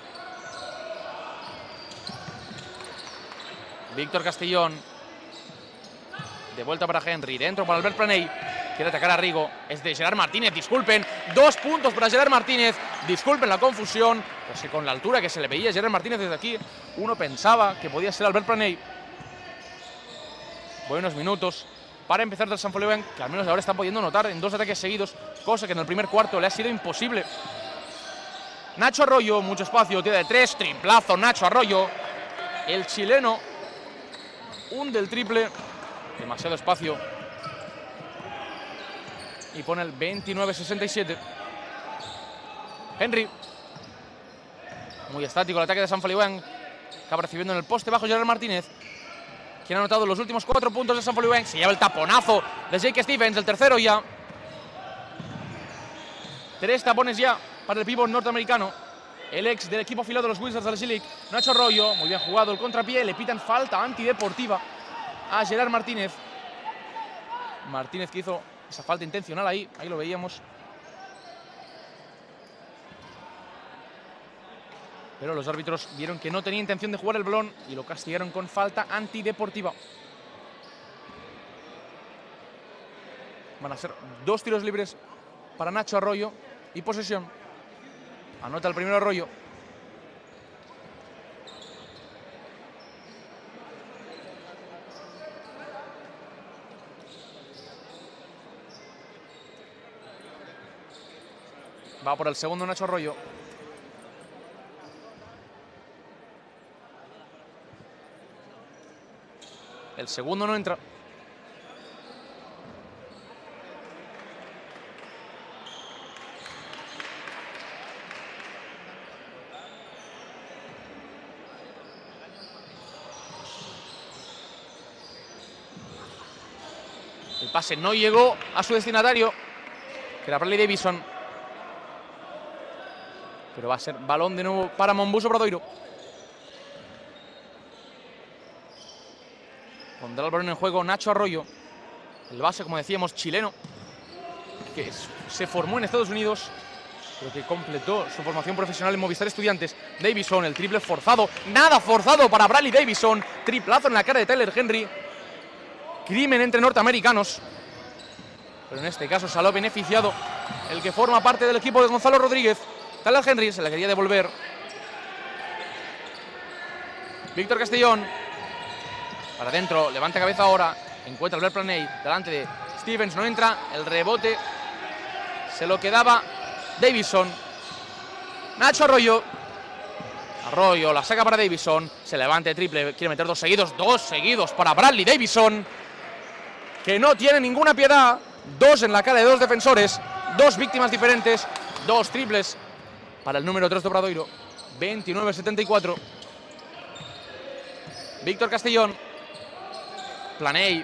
Víctor Castellón. De vuelta para Henry. Dentro para Albert Planey. Quiere atacar a Rigo. Es de Gerard Martínez, disculpen. 2 puntos para Gerard Martínez. Disculpen la confusión. Pues que con la altura que se le veía a Gerard Martínez desde aquí, uno pensaba que podía ser Albert Planey. Buenos minutos para empezar del San Feliuenc, que al menos ahora está pudiendo notar en 2 ataques seguidos, cosa que en el primer cuarto le ha sido imposible. Nacho Arroyo, mucho espacio, tira de 3, triplazo Nacho Arroyo. El chileno hunde el triple, demasiado espacio, y pone el 29-67. Henry, muy estático el ataque de San Feliuenc, acaba recibiendo en el poste bajo Gerard Martínez, quien ha anotado los últimos 4 puntos de San Feliuenc. Se lleva el taponazo de Jake Stevens, el tercero ya. 3 tapones ya para el pívot norteamericano, el ex del equipo afiliado de los Wizards de la G-League. Nacho Arroyo, muy bien jugado el contrapié, le pitan falta antideportiva a Gerard Martínez. Martínez que hizo esa falta intencional ahí lo veíamos. Pero los árbitros vieron que no tenía intención de jugar el balón y lo castigaron con falta antideportiva. Van a ser 2 tiros libres para Nacho Arroyo y posesión. Anota el primero Arroyo. Va por el segundo Nacho Arroyo. El segundo no entra. pase no llegó a su destinatario, que era Bradley Davison. Pero va a ser balón de nuevo para Mombuso Obradoiro. Pondrá el balón en juego Nacho Arroyo, el base, como decíamos, chileno, que se formó en Estados Unidos, pero que completó su formación profesional en Movistar Estudiantes. Davison, el triple forzado, nada forzado para Bradley Davison, triplazo en la cara de Tyler Henry. Crimen entre norteamericanos, pero en este caso salió beneficiado el que forma parte del equipo de Gonzalo Rodríguez. Tyler Henry se la quería devolver. Víctor Castellón, para adentro, levanta cabeza ahora, encuentra el Planey, delante de Stevens, no entra, el rebote se lo quedaba Davison. Nacho Arroyo, Arroyo la saca para Davison, se levanta de triple, quiere meter dos seguidos para Bradley Davison, que no tiene ninguna piedad. Dos en la cara de dos defensores, dos víctimas diferentes, dos triples para el número 3 de Obradoiro. 29-74. Víctor Castellón, Planey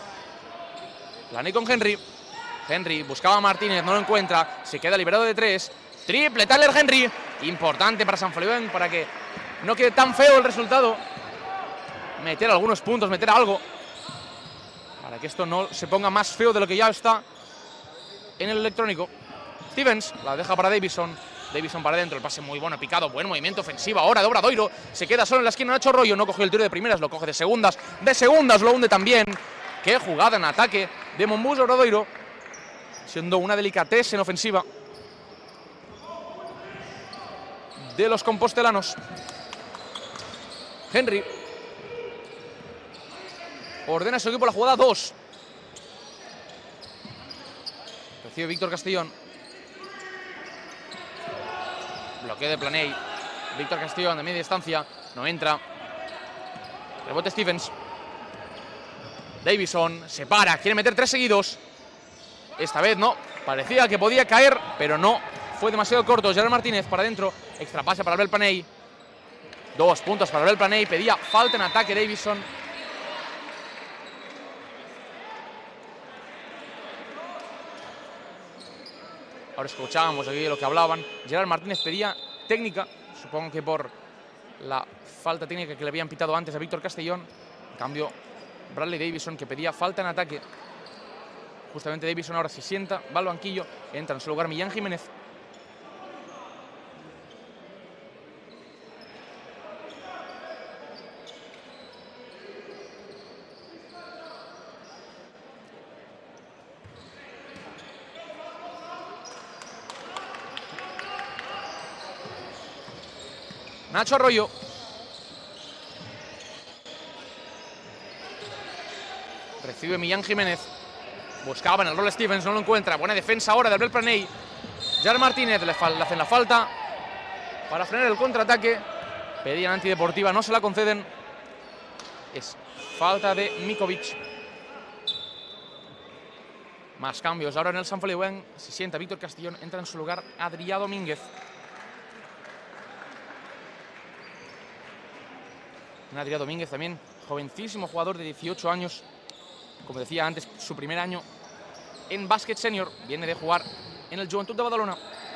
con Henry. Henry buscaba a Martínez, no lo encuentra, se queda liberado de tres. Triple Tyler Henry, importante para San Felipe, para que no quede tan feo el resultado. Meter algunos puntos, meter algo, para que esto no se ponga más feo de lo que ya está en el electrónico. Stevens la deja para Davison. Davison para adentro, el pase muy bueno, picado, buen movimiento ofensivo ahora de Obradoiro. Se queda solo en la esquina Nacho Arroyo, no cogió el tiro de primeras, lo coge de segundas lo hunde también. Qué jugada en ataque de Mombuso Obradoiro, siendo una delicatez en ofensiva de los compostelanos. Henry ordena a su equipo la jugada 2. Recibe Víctor Castellón. Bloqueo de Planey. Víctor Castellón de media distancia, no entra. Rebote Stevens. Davison se para, quiere meter tres seguidos. Esta vez no, parecía que podía caer, pero no, fue demasiado corto. Gerard Martínez para adentro, extra pase para Abel Planey. 2 puntos para Abel Planey, pedía falta en ataque Davison. Ahora escuchábamos aquí lo que hablaban. Gerard Martínez pedía técnica, supongo que por la falta técnica que le habían pitado antes a Víctor Castellón. En cambio, Bradley Davison, que pedía falta en ataque. Justamente Davison ahora se sienta, va al banquillo, entra en su lugar Millán Jiménez. Nacho Arroyo. Recibe Millán Jiménez. Buscaba en el rol Stevens, no lo encuentra. Buena defensa ahora de Abel Planey. Gerard Martínez le hacen la falta para frenar el contraataque. Pedían antideportiva, no se la conceden. Es falta de Mikovic. Más cambios ahora en el San Feliuenc. Se sienta Víctor Castellón, entra en su lugar Adrià Domínguez. Adrià Domínguez también, jovencísimo jugador de 18 años. Como decía antes, su primer año en básquet senior. Viene de jugar en el Joventut de Badalona.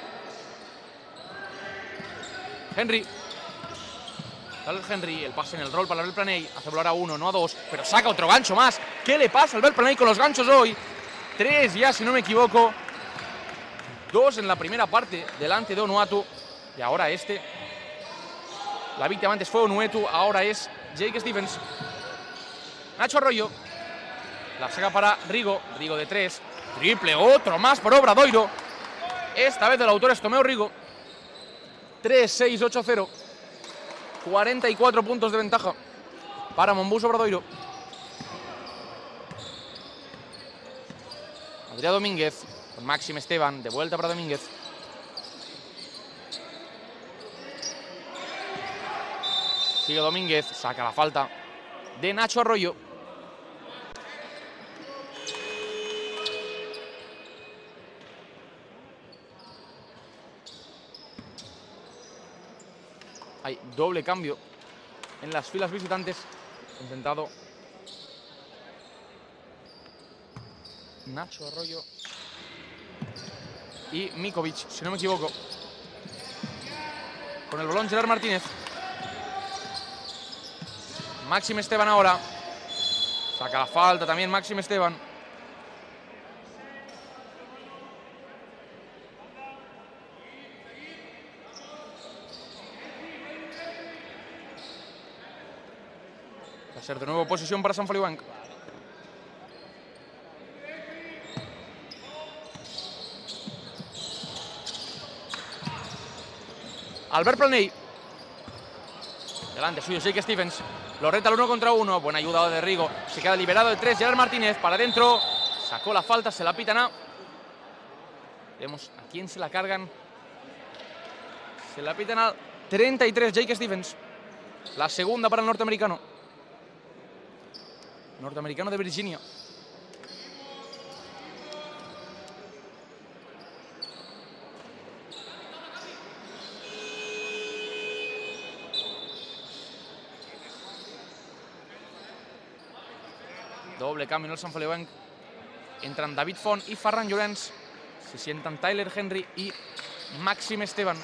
Henry. Henry, el pase en el rol para Abel Planey. Hace volar a 1, no a 2, pero saca otro gancho más. ¿Qué le pasa al Abel Planey con los ganchos hoy? 3 ya, si no me equivoco. 2 en la primera parte, delante de Onuatu. Y ahora este. La víctima antes fue Onuetu, ahora es Jake Stevens. Nacho Arroyo. La saca para Rigo. Rigo de 3. Triple, otro más por Obradoiro. Esta vez del autor es Tomeo Rigo. 3-6-8-0. 44 puntos de ventaja para Mombuso Obradoiro. Adrià Domínguez con Maxim Esteban. De vuelta para Domínguez. Sigue Domínguez, saca la falta de Nacho Arroyo. Hay doble cambio en las filas visitantes. Intentado Nacho Arroyo y Mikovic, si no me equivoco. Con el balón Gerard Martínez. Maxim Esteban ahora. Saca la falta también Maxim Esteban. Va a ser de nuevo posesión para Sant Feliu Banc. Albert Planell. Delante suyo Jake Stevens. Lo reta al 1 contra 1. Buena ayuda de Rigo. Se queda liberado de 3. Gerard Martínez para adentro. Sacó la falta. Se la pitan a... Vemos a quién se la cargan. Se la pitan al 33. Jake Stevens. La segunda para el norteamericano. Norteamericano de Virginia. Doble cambio en el Sant Feliu Banc. Entran David Font y Ferran Llorens. Se sientan Tyler Henry y Maxim Esteban.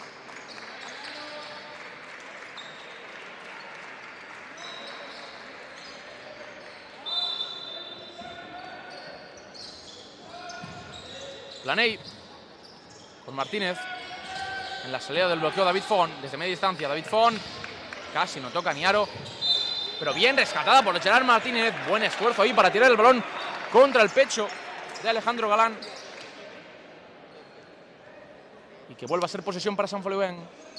Planell con Martínez. En la salida del bloqueo David Font. Desde media distancia David Font. Casi no toca ni aro. Pero bien rescatada por Gerard Martínez. Buen esfuerzo ahí para tirar el balón contra el pecho de Alejandro Galán. Y que vuelva a ser posesión para Sant Feliu Banc.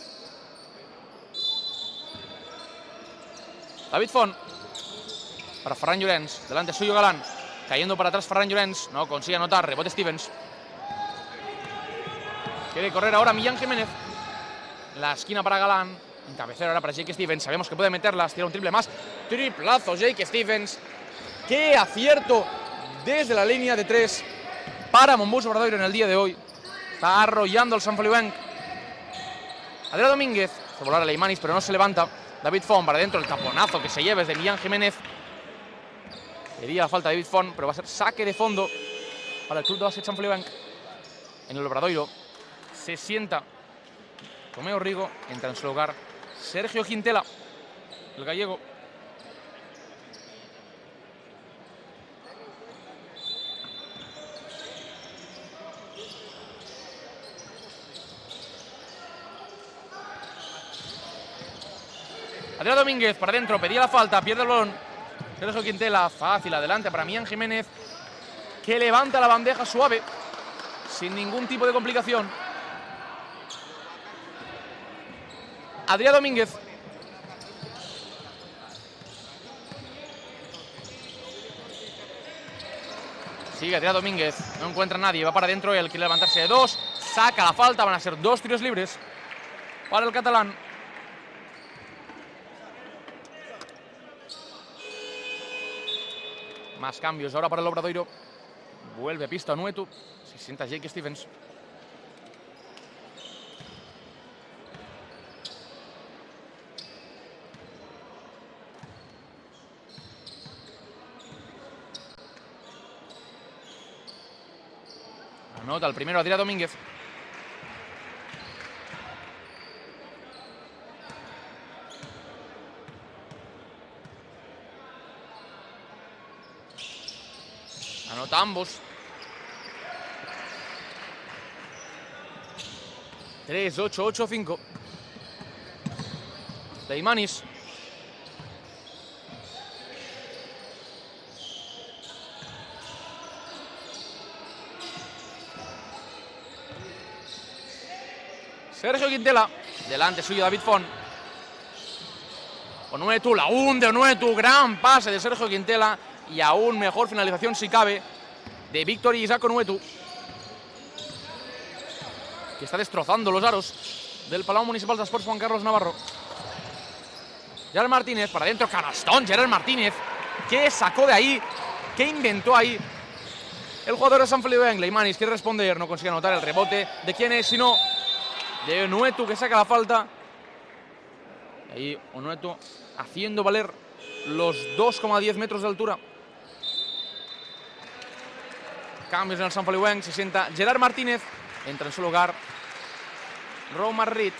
David Font. Para Ferran Llorens. Delante suyo Galán. Cayendo para atrás Ferran Llorens. No consigue anotar. Rebote Stevens. Quiere correr ahora Millán Jiménez. La esquina para Galán. En cabecera ahora para Jake Stevens. Sabemos que puede meterlas. Tira un triple más. Triplazo Jake Stevens. ¡Qué acierto! Desde la línea de 3 para Mombus Obradoiro en el día de hoy. Está arrollando el Sant Feliu Banc. Adrián Domínguez. Se volar a Leimanis, pero no se levanta. David Font para adentro. El taponazo que se lleva es de Millán Jiménez. Pedía la falta de David Font, pero va a ser saque de fondo para el club de básquet Sant Feliu Banc. En el Obradoiro se sienta Tomeo Rigo. Entra en su lugar Sergio Quintela, el gallego. Adrián Domínguez para adentro, pedía la falta, pierde el balón. Sergio Quintela, fácil, adelante para Millán Jiménez, que levanta la bandeja suave, sin ningún tipo de complicación. Adrián Domínguez. Sigue Adrián Domínguez, no encuentra a nadie, va para adentro, él quiere levantarse de 2, saca la falta, van a ser 2 tiros libres para el catalán. Más cambios ahora para el Obradoiro. Vuelve pista Nuetu. Se sienta Jake Stevens. Anota el primero Adrián Domínguez. Anota ambos. 3-8-8-5. Leimanis. Sergio Quintela. Delante suyo David Font. Onuetu, la hunde Onuetu. Gran pase de Sergio Quintela. Y aún mejor finalización, si cabe, de Víctor Isaac Onuetu, que está destrozando los aros del Palau Municipal de Esports Juan Carlos Navarro. Gerard Martínez para adentro, canastón. Gerard Martínez, ¿qué sacó de ahí? ¿Qué inventó ahí el jugador de Sant Feliu Banc? Leimanis quiere responder, no consigue anotar el rebote. ¿De quién es? Sino de Onuetu, que saca la falta. Y ahí Onuetu haciendo valer los 2,10 metros de altura. Cambios en el Sant Feliuenc. Se sienta Gerard Martínez. Entra en su lugar Romar Reed.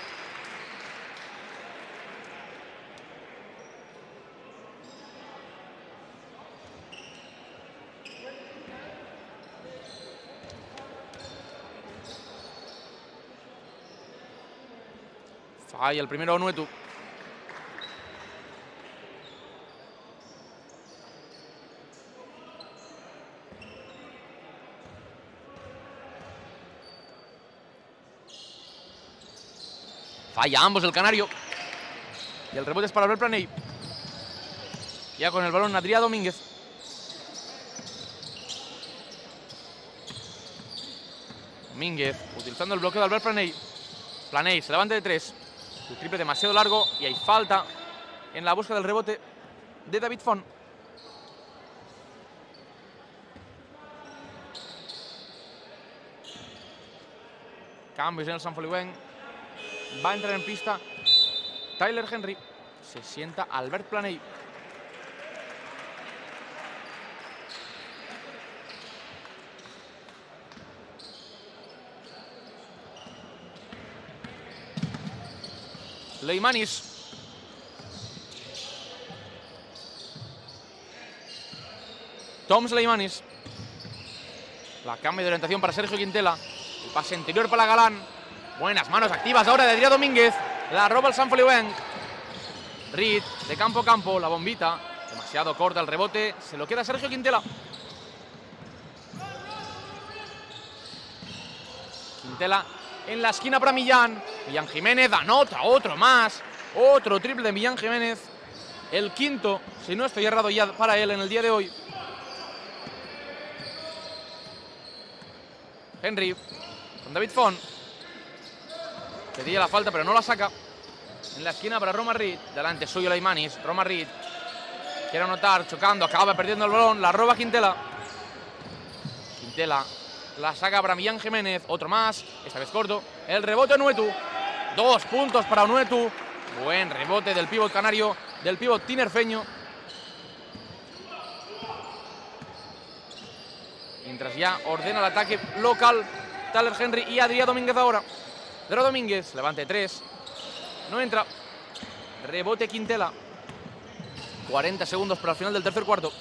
Falla el primero Onuetu. Falla ambos el canario. Y el rebote es para Albert Planell. Ya con el balón Adrià Domínguez. Domínguez utilizando el bloqueo de Albert Planell. Planell se levanta de 3. El triple demasiado largo y hay falta en la búsqueda del rebote de David Font. Cambios en el Sant Feliuenc. Va a entrar en pista Tyler Henry. Se sienta Albert Planell. Leimanis. Toms Leimanis. La cambio de orientación para Sergio Quintela. El pase interior para Galán. Buenas manos activas ahora de Adrià Domínguez. La roba el Sant Feliuenc. Reed de campo a campo. La bombita. Demasiado corta el rebote. Se lo queda Sergio Quintela. Quintela en la esquina para Millán. Millán Jiménez anota otro más. Otro triple de Millán Jiménez. El quinto, si no estoy errado ya para él en el día de hoy. Henry con David Font. Pedía la falta pero no la saca. En la esquina para Romar Reed. Delante suyo Leimanis. Romar Reed quiere anotar, chocando, acaba perdiendo el balón. La roba Quintela. Quintela la saca para Millán Jiménez. Otro más, esta vez corto. El rebote Onuetu. 2 puntos para Onuetu. Buen rebote del pívot canario, del pívot tinerfeño. Mientras ya ordena el ataque local Tyler Henry y Adrià Domínguez ahora. Adrià Domínguez, levante 3. No entra. Rebote Quintela. 40 segundos para el final del tercer cuarto.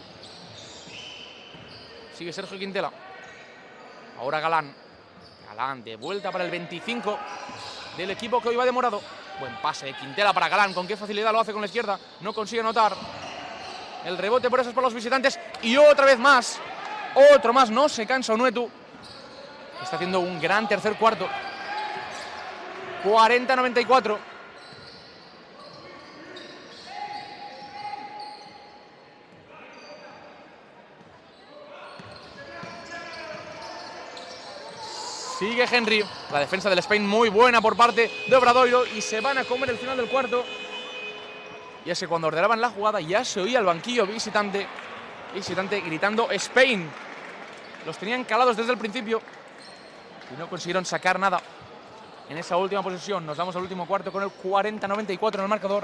Sigue Sergio Quintela. Ahora Galán. Galán de vuelta para el 25 del equipo que hoy va de morado. Buen pase de Quintela para Galán. Con qué facilidad lo hace con la izquierda. No consigue anotar. El rebote por eso es para los visitantes. Y otra vez más. Otro más. No se cansa Onuetu. Está haciendo un gran tercer cuarto. 40-94. Sigue Henry. La defensa del Spain muy buena por parte de Obradoiro. Y se van a comer el final del cuarto. Y es que cuando ordenaban la jugada ya se oía el banquillo visitante gritando Spain. Los tenían calados desde el principio. Y no consiguieron sacar nada en esa última posesión. Nos damos al último cuarto con el 40-94 en el marcador.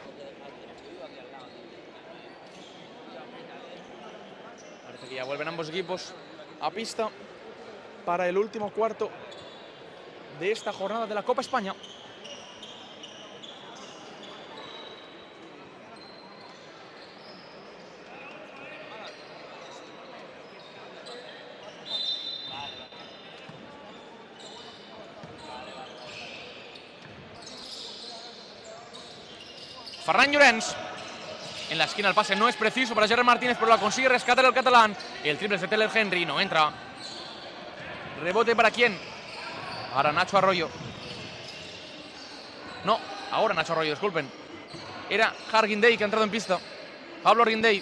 Parece que ya vuelven ambos equipos a pista para el último cuarto de esta jornada de la Copa España. Ferran Llorens. En la esquina el pase no es preciso para Gerard Martínez, pero la consigue rescatar el catalán. El triple de Tyler Henry no entra. Rebote para quién. Ahora Nacho Arroyo. No, ahora Nacho Arroyo, disculpen. Era Arguindey que ha entrado en pista. Pablo Arguindey.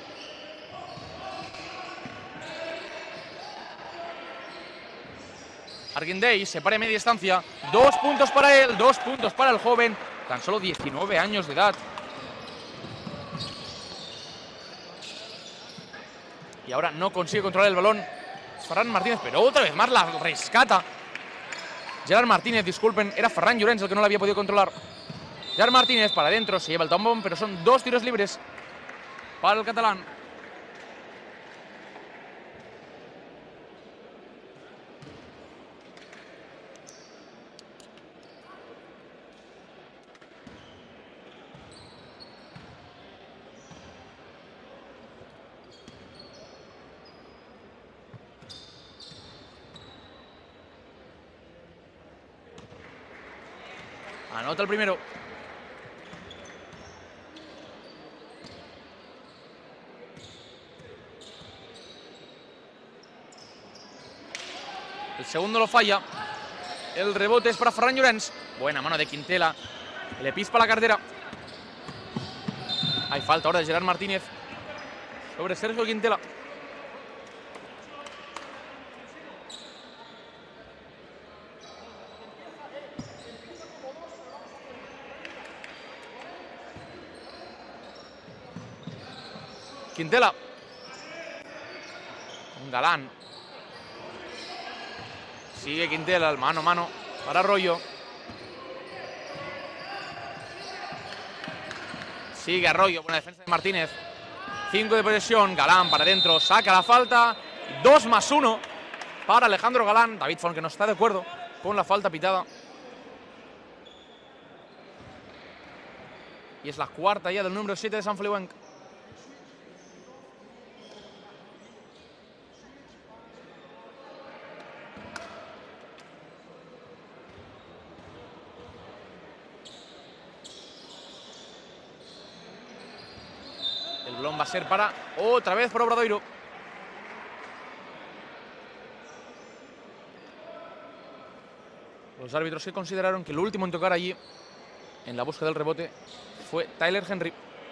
Arguindey se para en media distancia. 2 puntos para él, 2 puntos para el joven. Tan solo 19 años de edad. Y ahora no consigue controlar el balón Ferran Martínez, pero otra vez más la rescata Gerard Martínez, disculpen, era Ferran Llorens el que no la había podido controlar. Gerard Martínez para adentro, se lleva el tombón, pero son 2 tiros libres para el catalán. Anota el primero. El segundo lo falla. El rebote es para Ferran Llorens. Buena mano de Quintela. Le pispa la cartera. Hay falta ahora de Gerard Martínez sobre Sergio Quintela. Quintela. Con Galán. Sigue Quintela, el mano a mano para Arroyo. Sigue Arroyo, buena defensa de Martínez. 5 de posesión, Galán para adentro, saca la falta. 2+1 para Alejandro Galán. David Font, que no está de acuerdo con la falta pitada. Y es la cuarta ya del número 7 de Sant Feliuenc. El balón va a ser para, otra vez para Obradoiro. Los árbitros que consideraron que el último en tocar allí, en la búsqueda del rebote, fue Tyler Henry.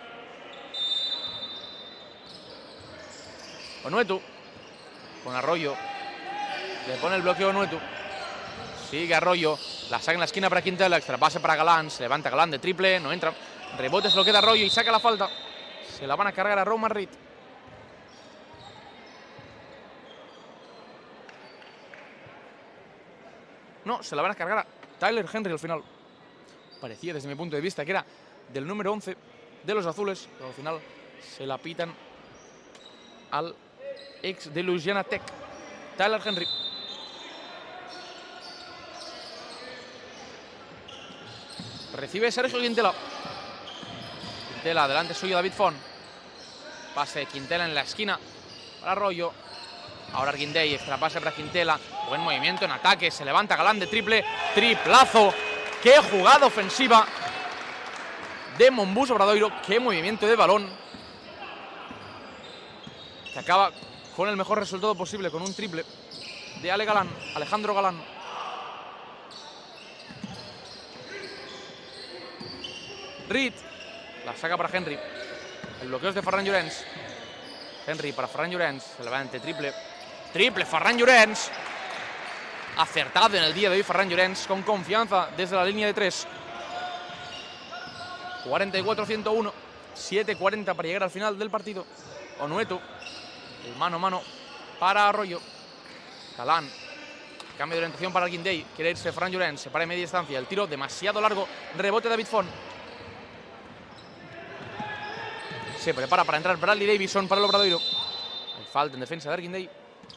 Onuetu, con Arroyo. Le pone el bloqueo a Onuetu. Sigue Arroyo, la saca en la esquina para Quintela, extra pase para Galán, se levanta Galán de triple, no entra. Rebote se lo queda Arroyo y saca la falta. Se la van a cargar a Roman Reed. No, se la van a cargar a Tyler Henry al final. Parecía desde mi punto de vista que era del número 11 de los azules, pero al final se la pitan al ex de Louisiana Tech, Tyler Henry. Recibe Sergio Quintela. Quintela, delante suyo David Font. Pase de Quintela en la esquina para Arroyo. Ahora Arguindey, extra pase para Quintela. Buen movimiento en ataque, se levanta Galán de triple. Triplazo. Qué jugada ofensiva de Monbus Obradoiro. Qué movimiento de balón. Que acaba con el mejor resultado posible, con un triple de Alejandro Galán. Reed. La saca para Henry. El bloqueo es de Ferran Llorens. Henry para Ferran Llorens. Se levanta triple. Triple Ferran Llorens. Acertado en el día de hoy Ferran Llorens, con confianza desde la línea de 3. 44-101. 7:40 para llegar al final del partido. Onuetu. El mano a mano para Arroyo. Galán. Cambio de orientación para Arguindey. Quiere irse Ferran Llorens. Se para en media distancia. El tiro demasiado largo. Rebote David Font. Se prepara para entrar Bradley Davison para el Obradoiro. Hay falta en defensa de Arguindey.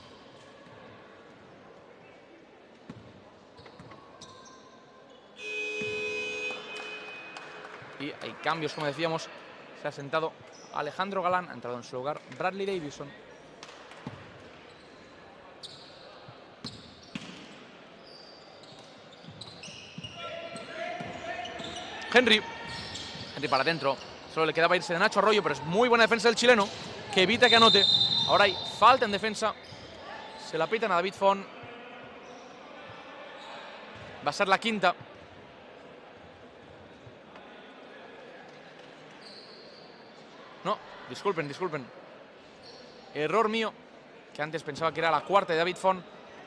Y hay cambios, como decíamos. Se ha sentado Alejandro Galán. Ha entrado en su lugar Bradley Davison. Henry para adentro. Solo le quedaba irse de Nacho Arroyo, pero es muy buena defensa del chileno, que evita que anote. Ahora hay falta en defensa. Se la pitan a David Font. Va a ser la quinta. No, disculpen. Error mío, que antes pensaba que era la cuarta de David Font.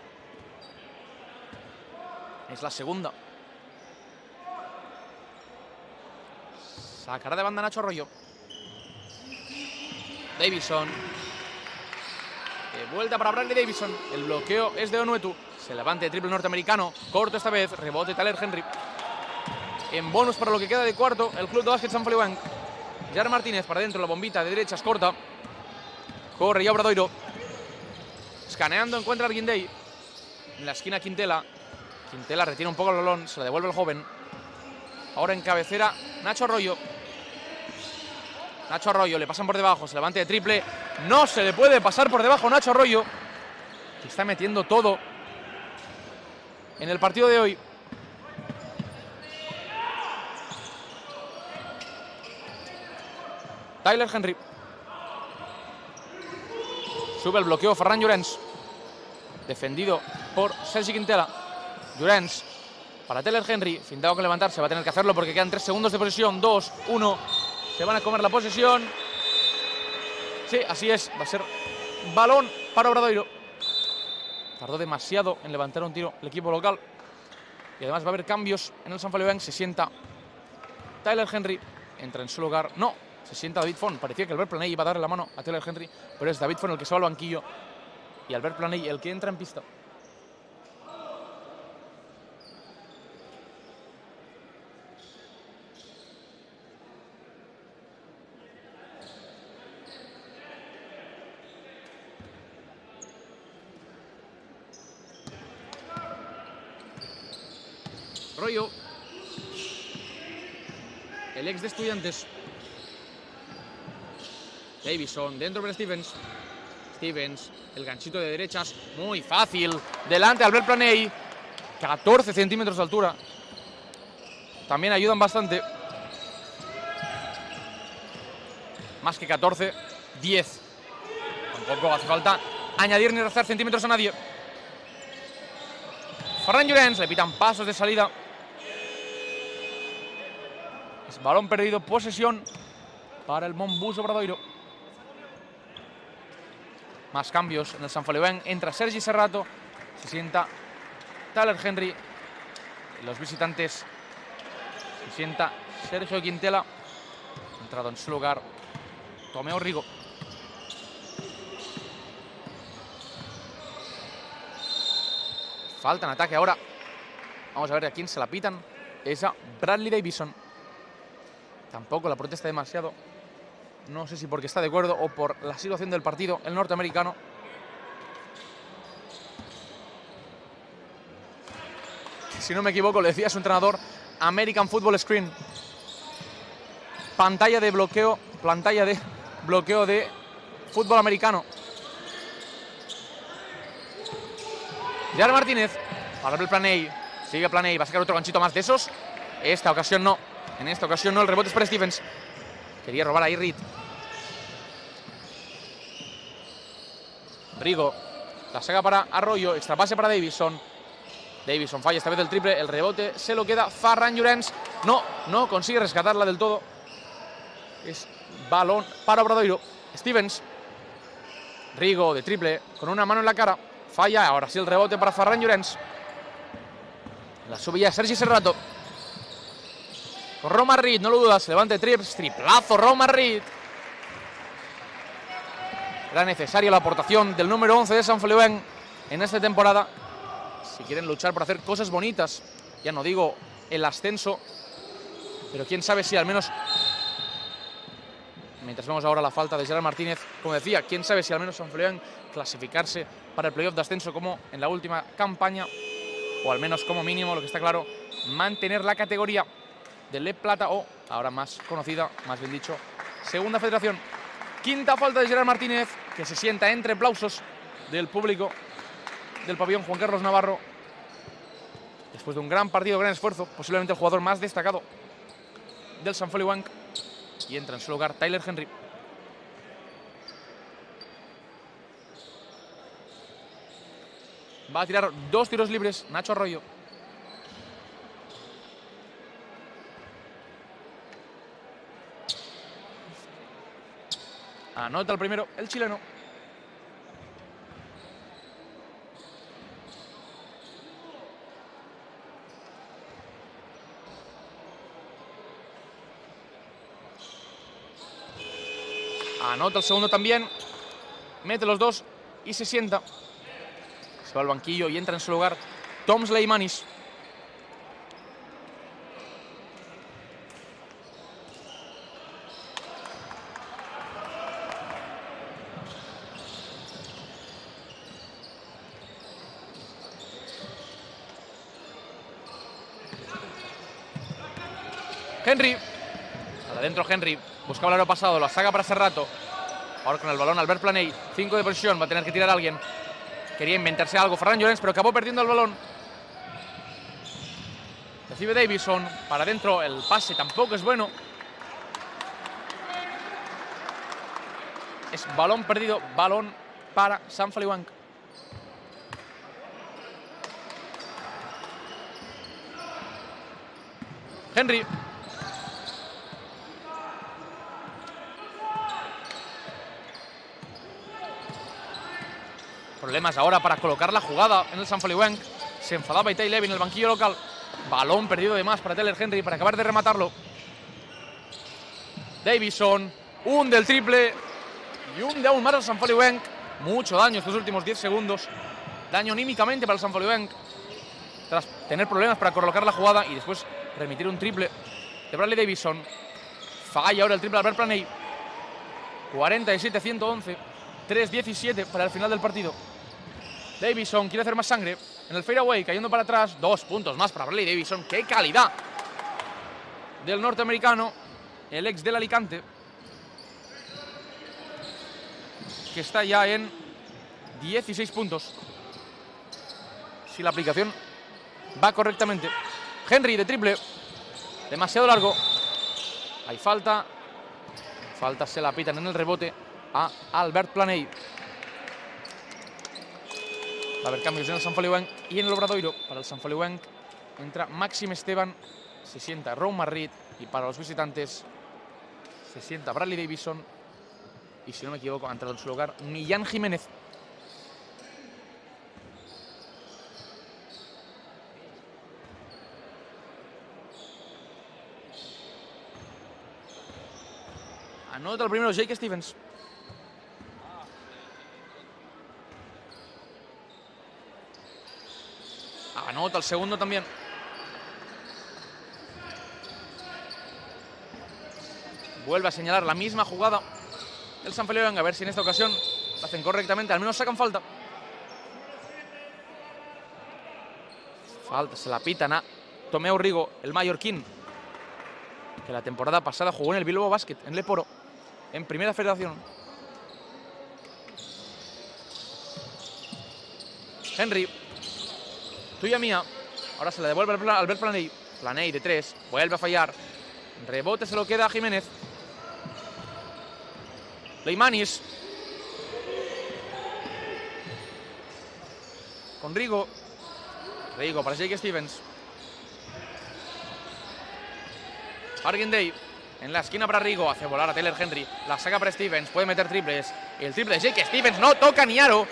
Es la segunda. Sacará de banda Nacho Arroyo. Davison. De vuelta para Bradley Davison. El bloqueo es de Onuetu. Se levanta de triple norteamericano. Corto esta vez. Rebote Tyler Henry. En bonus para lo que queda de cuarto, el Club de Básquet Sant Feliuenc. Gerard Martínez para adentro. La bombita de derecha es corta. Corre ya Obradoiro. Escaneando encuentra a Arguindey. En la esquina Quintela. Quintela retira un poco el balón. Se la devuelve el joven. Ahora en cabecera Nacho Arroyo. Nacho Arroyo, le pasan por debajo, se levanta de triple. No se le puede pasar por debajo Nacho Arroyo, que está metiendo todo en el partido de hoy. Tyler Henry. Sube el bloqueo Ferran Llorens. Defendido por Sergi Quintela. Llorens para Tyler Henry. Fintado con levantarse. Va a tener que hacerlo porque quedan 3 segundos de posesión. 2, 1. Se van a comer la posesión. Sí, así es. Va a ser balón para Obradoiro. Tardó demasiado en levantar un tiro el equipo local. Y además va a haber cambios en el San Feliu. Se sienta Tyler Henry. Entra en su lugar. No, se sienta David Font. Parecía que Albert Planell iba a darle la mano a Tyler Henry, pero es David Font el que se va al banquillo y Albert Planell el que entra en pista. Royo, el ex de Estudiantes. Davison, dentro para Stevens. Stevens, el ganchito de derechas, muy fácil. Delante Albert Planell, 14 centímetros de altura. También ayudan bastante. Más que 14, 10. Tampoco hace falta añadir ni restar centímetros a nadie. Ferran Llorens, le pitan pasos de salida. Es balón perdido, posesión para el Montbus Obradoiro. Más cambios en el San Feliu. Entra Sergi Serrato. Se sienta Tyler Henry. Y los visitantes se sienta Sergio Quintela. Ha entrado en su lugar Tomeu Rigo. Falta en ataque ahora. Vamos a ver a quién se la pitan. Es a Bradley Davison. Tampoco la protesta demasiado. No sé si porque está de acuerdo o por la situación del partido, el norteamericano. Si no me equivoco, le decía a su entrenador, American Football Screen. Pantalla de bloqueo de fútbol americano. Gerard Martínez para el Planell. Sigue Planell, va a sacar otro ganchito más de esos. Esta ocasión no. En esta ocasión no, el rebote es para Stevens. Quería robar ahí Reed. Rigo. La saca para Arroyo. Extra pase para Davison. Davison falla esta vez el triple. El rebote se lo queda Ferran Llorens. No consigue rescatarla del todo. Es balón para Obradoiro. Stevens. Rigo de triple con una mano en la cara. Falla. Ahora sí el rebote para Ferran Llorens. La sube ya Sergi Serrato. Roman Reed, no lo dudas, levante triplazo Roman Reed. Era necesaria la aportación del número 11 de San Feliu en esta temporada. Si quieren luchar por hacer cosas bonitas, ya no digo el ascenso, pero quién sabe si al menos, mientras vemos ahora la falta de Gerard Martínez, como decía, quién sabe si al menos San Feliu clasificarse para el playoff de ascenso como en la última campaña, o al menos como mínimo, lo que está claro, mantener la categoría de Le Plata o, ahora más conocida, más bien dicho, Segunda Federación. Quinta falta de Gerard Martínez, que se sienta entre aplausos del público del pabellón Juan Carlos Navarro. Después de un gran partido, gran esfuerzo, posiblemente el jugador más destacado del San Feliu. Y entra en su lugar Tyler Henry. Va a tirar 2 tiros libres Nacho Arroyo. Anota el primero el chileno. Anota el segundo también. Mete los 2 y se sienta. Se va al banquillo y entra en su lugar Tom Sleimanis. Henry. Adentro Henry. Buscaba el aro pasado. La saca para Serrato. Ahora con el balón Albert Planell. 5 de posición. Va a tener que tirar a alguien. Quería inventarse algo Ferran Llorens, pero acabó perdiendo el balón. Recibe Davison. Para adentro. El pase tampoco es bueno. Es balón perdido, balón para Sam Faliwang. Henry. Problemas ahora para colocar la jugada en el Sam Faliwang. Se enfadaba Itai Levy en el banquillo local. Balón perdido de más para Tyler Henry para acabar de rematarlo. Davison hunde el triple y hunde aún más al Sam Faliwang. Mucho daño estos últimos 10 segundos. Daño anímicamente para el Sam Faliwang tras tener problemas para colocar la jugada y después remitir un triple de Bradley Davison. Falla ahora el triple de Albert Planey. 47-111. 3-17 para el final del partido. Davison quiere hacer más sangre en el fadeaway, cayendo para atrás. 2 puntos más para Bradley Davison. ¡Qué calidad del norteamericano! El ex del Alicante, que está ya en 16 puntos. Si la aplicación va correctamente. Henry de triple. Demasiado largo. Hay falta. Falta se la pitan en el rebote a Albert Planey. Va a haber cambios en el Sam Faliwang y en el Obradoiro. Para el Sam Faliwang entra Maxim Esteban. Se sienta Romain Reed. Y para los visitantes se sienta Bradley Davison. Y si no me equivoco, ha entrado en su lugar Millán Jiménez. Anota el primero Jake Stevens. Anota el segundo también. Vuelve a señalar la misma jugada el Sam Faliwang. A ver si en esta ocasión lo hacen correctamente. Al menos sacan falta. Falta, se la pitan a Tomeu Rigo, el mallorquín, que la temporada pasada jugó en el Bilbao Basket, en Leporo, en Primera Federación. Henry. Tuya mía. Ahora se la devuelve a Albert Planey. Planey de 3. Vuelve a fallar. Rebote se lo queda a Jiménez. Leimanis. Con Rigo. Rigo para Jake Stevens. Hargen Day. En la esquina para Rigo. Hace volar a Tyler Henry. La saca para Stevens. Puede meter triples. El triple de Jake Stevens. No toca ni aro.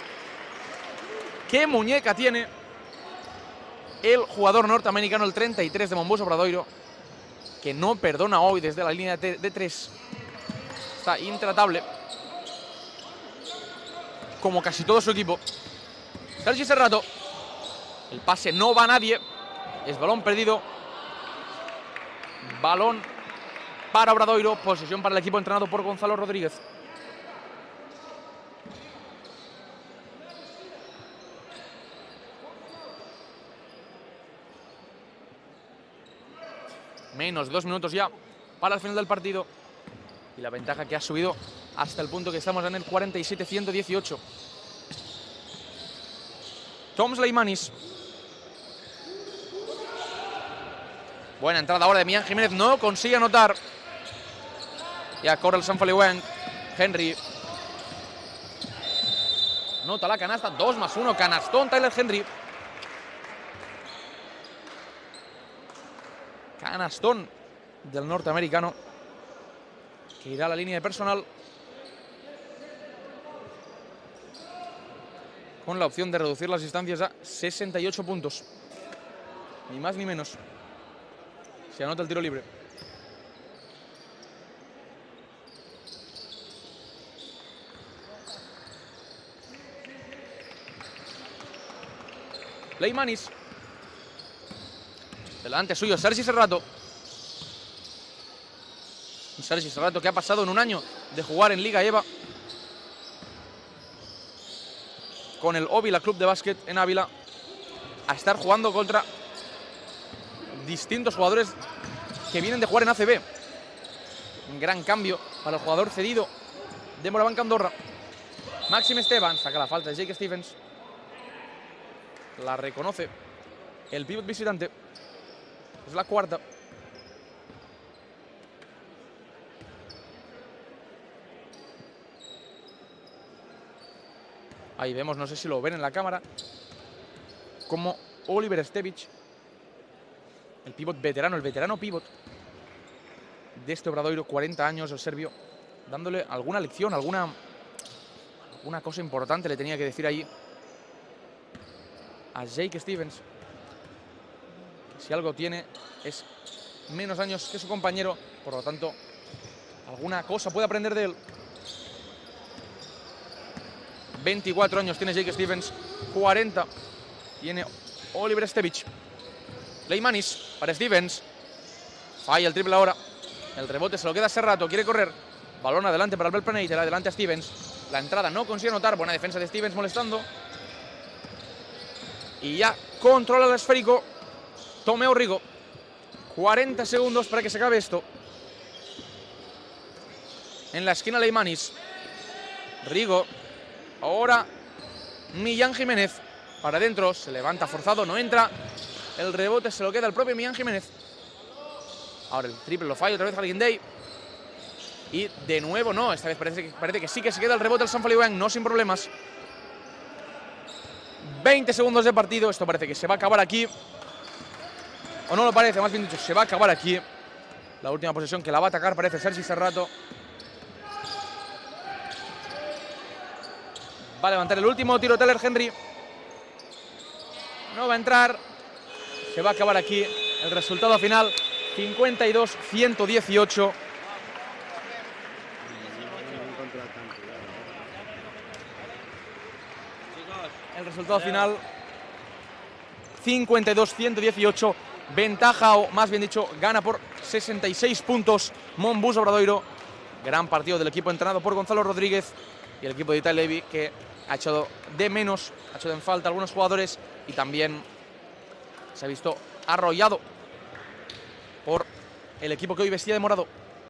Qué muñeca tiene el jugador norteamericano, el 33 de Mombuso Obradoiro, que no perdona hoy desde la línea de 3. Está intratable, como casi todo su equipo. Sergi Serrato. El pase no va a nadie. Es balón perdido. Balón para Obradoiro. Posesión para el equipo entrenado por Gonzalo Rodríguez. Menos de 2 minutos ya para el final del partido. Y la ventaja que ha subido hasta el punto que estamos en el 47-118. Toms Leimanis. Buena entrada ahora de Millán Jiménez. No consigue anotar. Ya corre el Sam Faliwang. Henry. Nota la canasta. 2+1. Canastón Tyler Henry. Canastón del norteamericano, que irá a la línea de personal con la opción de reducir las distancias a 68 puntos. Ni más ni menos. Se anota el tiro libre. Leimanis. Delante suyo Sergi Serrato. Sergi Serrato, que ha pasado en un año de jugar en Liga EVA con el Óvila Club de Básquet en Ávila, a estar jugando contra distintos jugadores que vienen de jugar en ACB. Un gran cambio para el jugador cedido de Morabanc Andorra. Maxim Esteban saca la falta de Jake Stevens. La reconoce el pívot visitante. Es la cuarta. Ahí vemos, no sé si lo ven en la cámara, como Oliver Stevic, el pívot veterano, el veterano pívot de este Obradoiro, 40 años, el serbio, dándole alguna lección, alguna cosa importante le tenía que decir ahí a Jake Stevens. Si algo tiene es menos años que su compañero, por lo tanto, alguna cosa puede aprender de él. 24 años tiene Jake Stevens, 40 tiene Oliver Stevic. Leimanis para Stevens, falla el triple ahora, el rebote se lo queda Serrato, quiere correr, balón adelante para el Belplaneiter, adelante a Stevens, la entrada no consigue anotar, buena defensa de Stevens molestando, y ya controla el esférico Tomeo Rigo. 40 segundos para que se acabe esto. En la esquina Leimanis, Rigo, ahora Millán Jiménez, para adentro, se levanta forzado, no entra, el rebote se lo queda el propio Millán Jiménez. Ahora el triple lo falla otra vez Harlingen Day. Y de nuevo no, esta vez parece que sí que se queda el rebote el San Feliu, no sin problemas. 20 segundos de partido, esto parece que se va a acabar aquí. O no lo parece, más bien dicho, se va a acabar aquí. La última posesión que la va a atacar parece Sergi Serrato. Va a levantar el último tiro Teller Henry. No va a entrar. Se va a acabar aquí. El resultado final, 52-118. El resultado final, 52-118. Ventaja, o más bien dicho, gana por 66 puntos Monbus Obradoiro. Gran partido del equipo entrenado por Gonzalo Rodríguez y el equipo de Itai Levi, que ha echado de menos, ha echado en falta a algunos jugadores y también se ha visto arrollado por el equipo que hoy vestía de morado.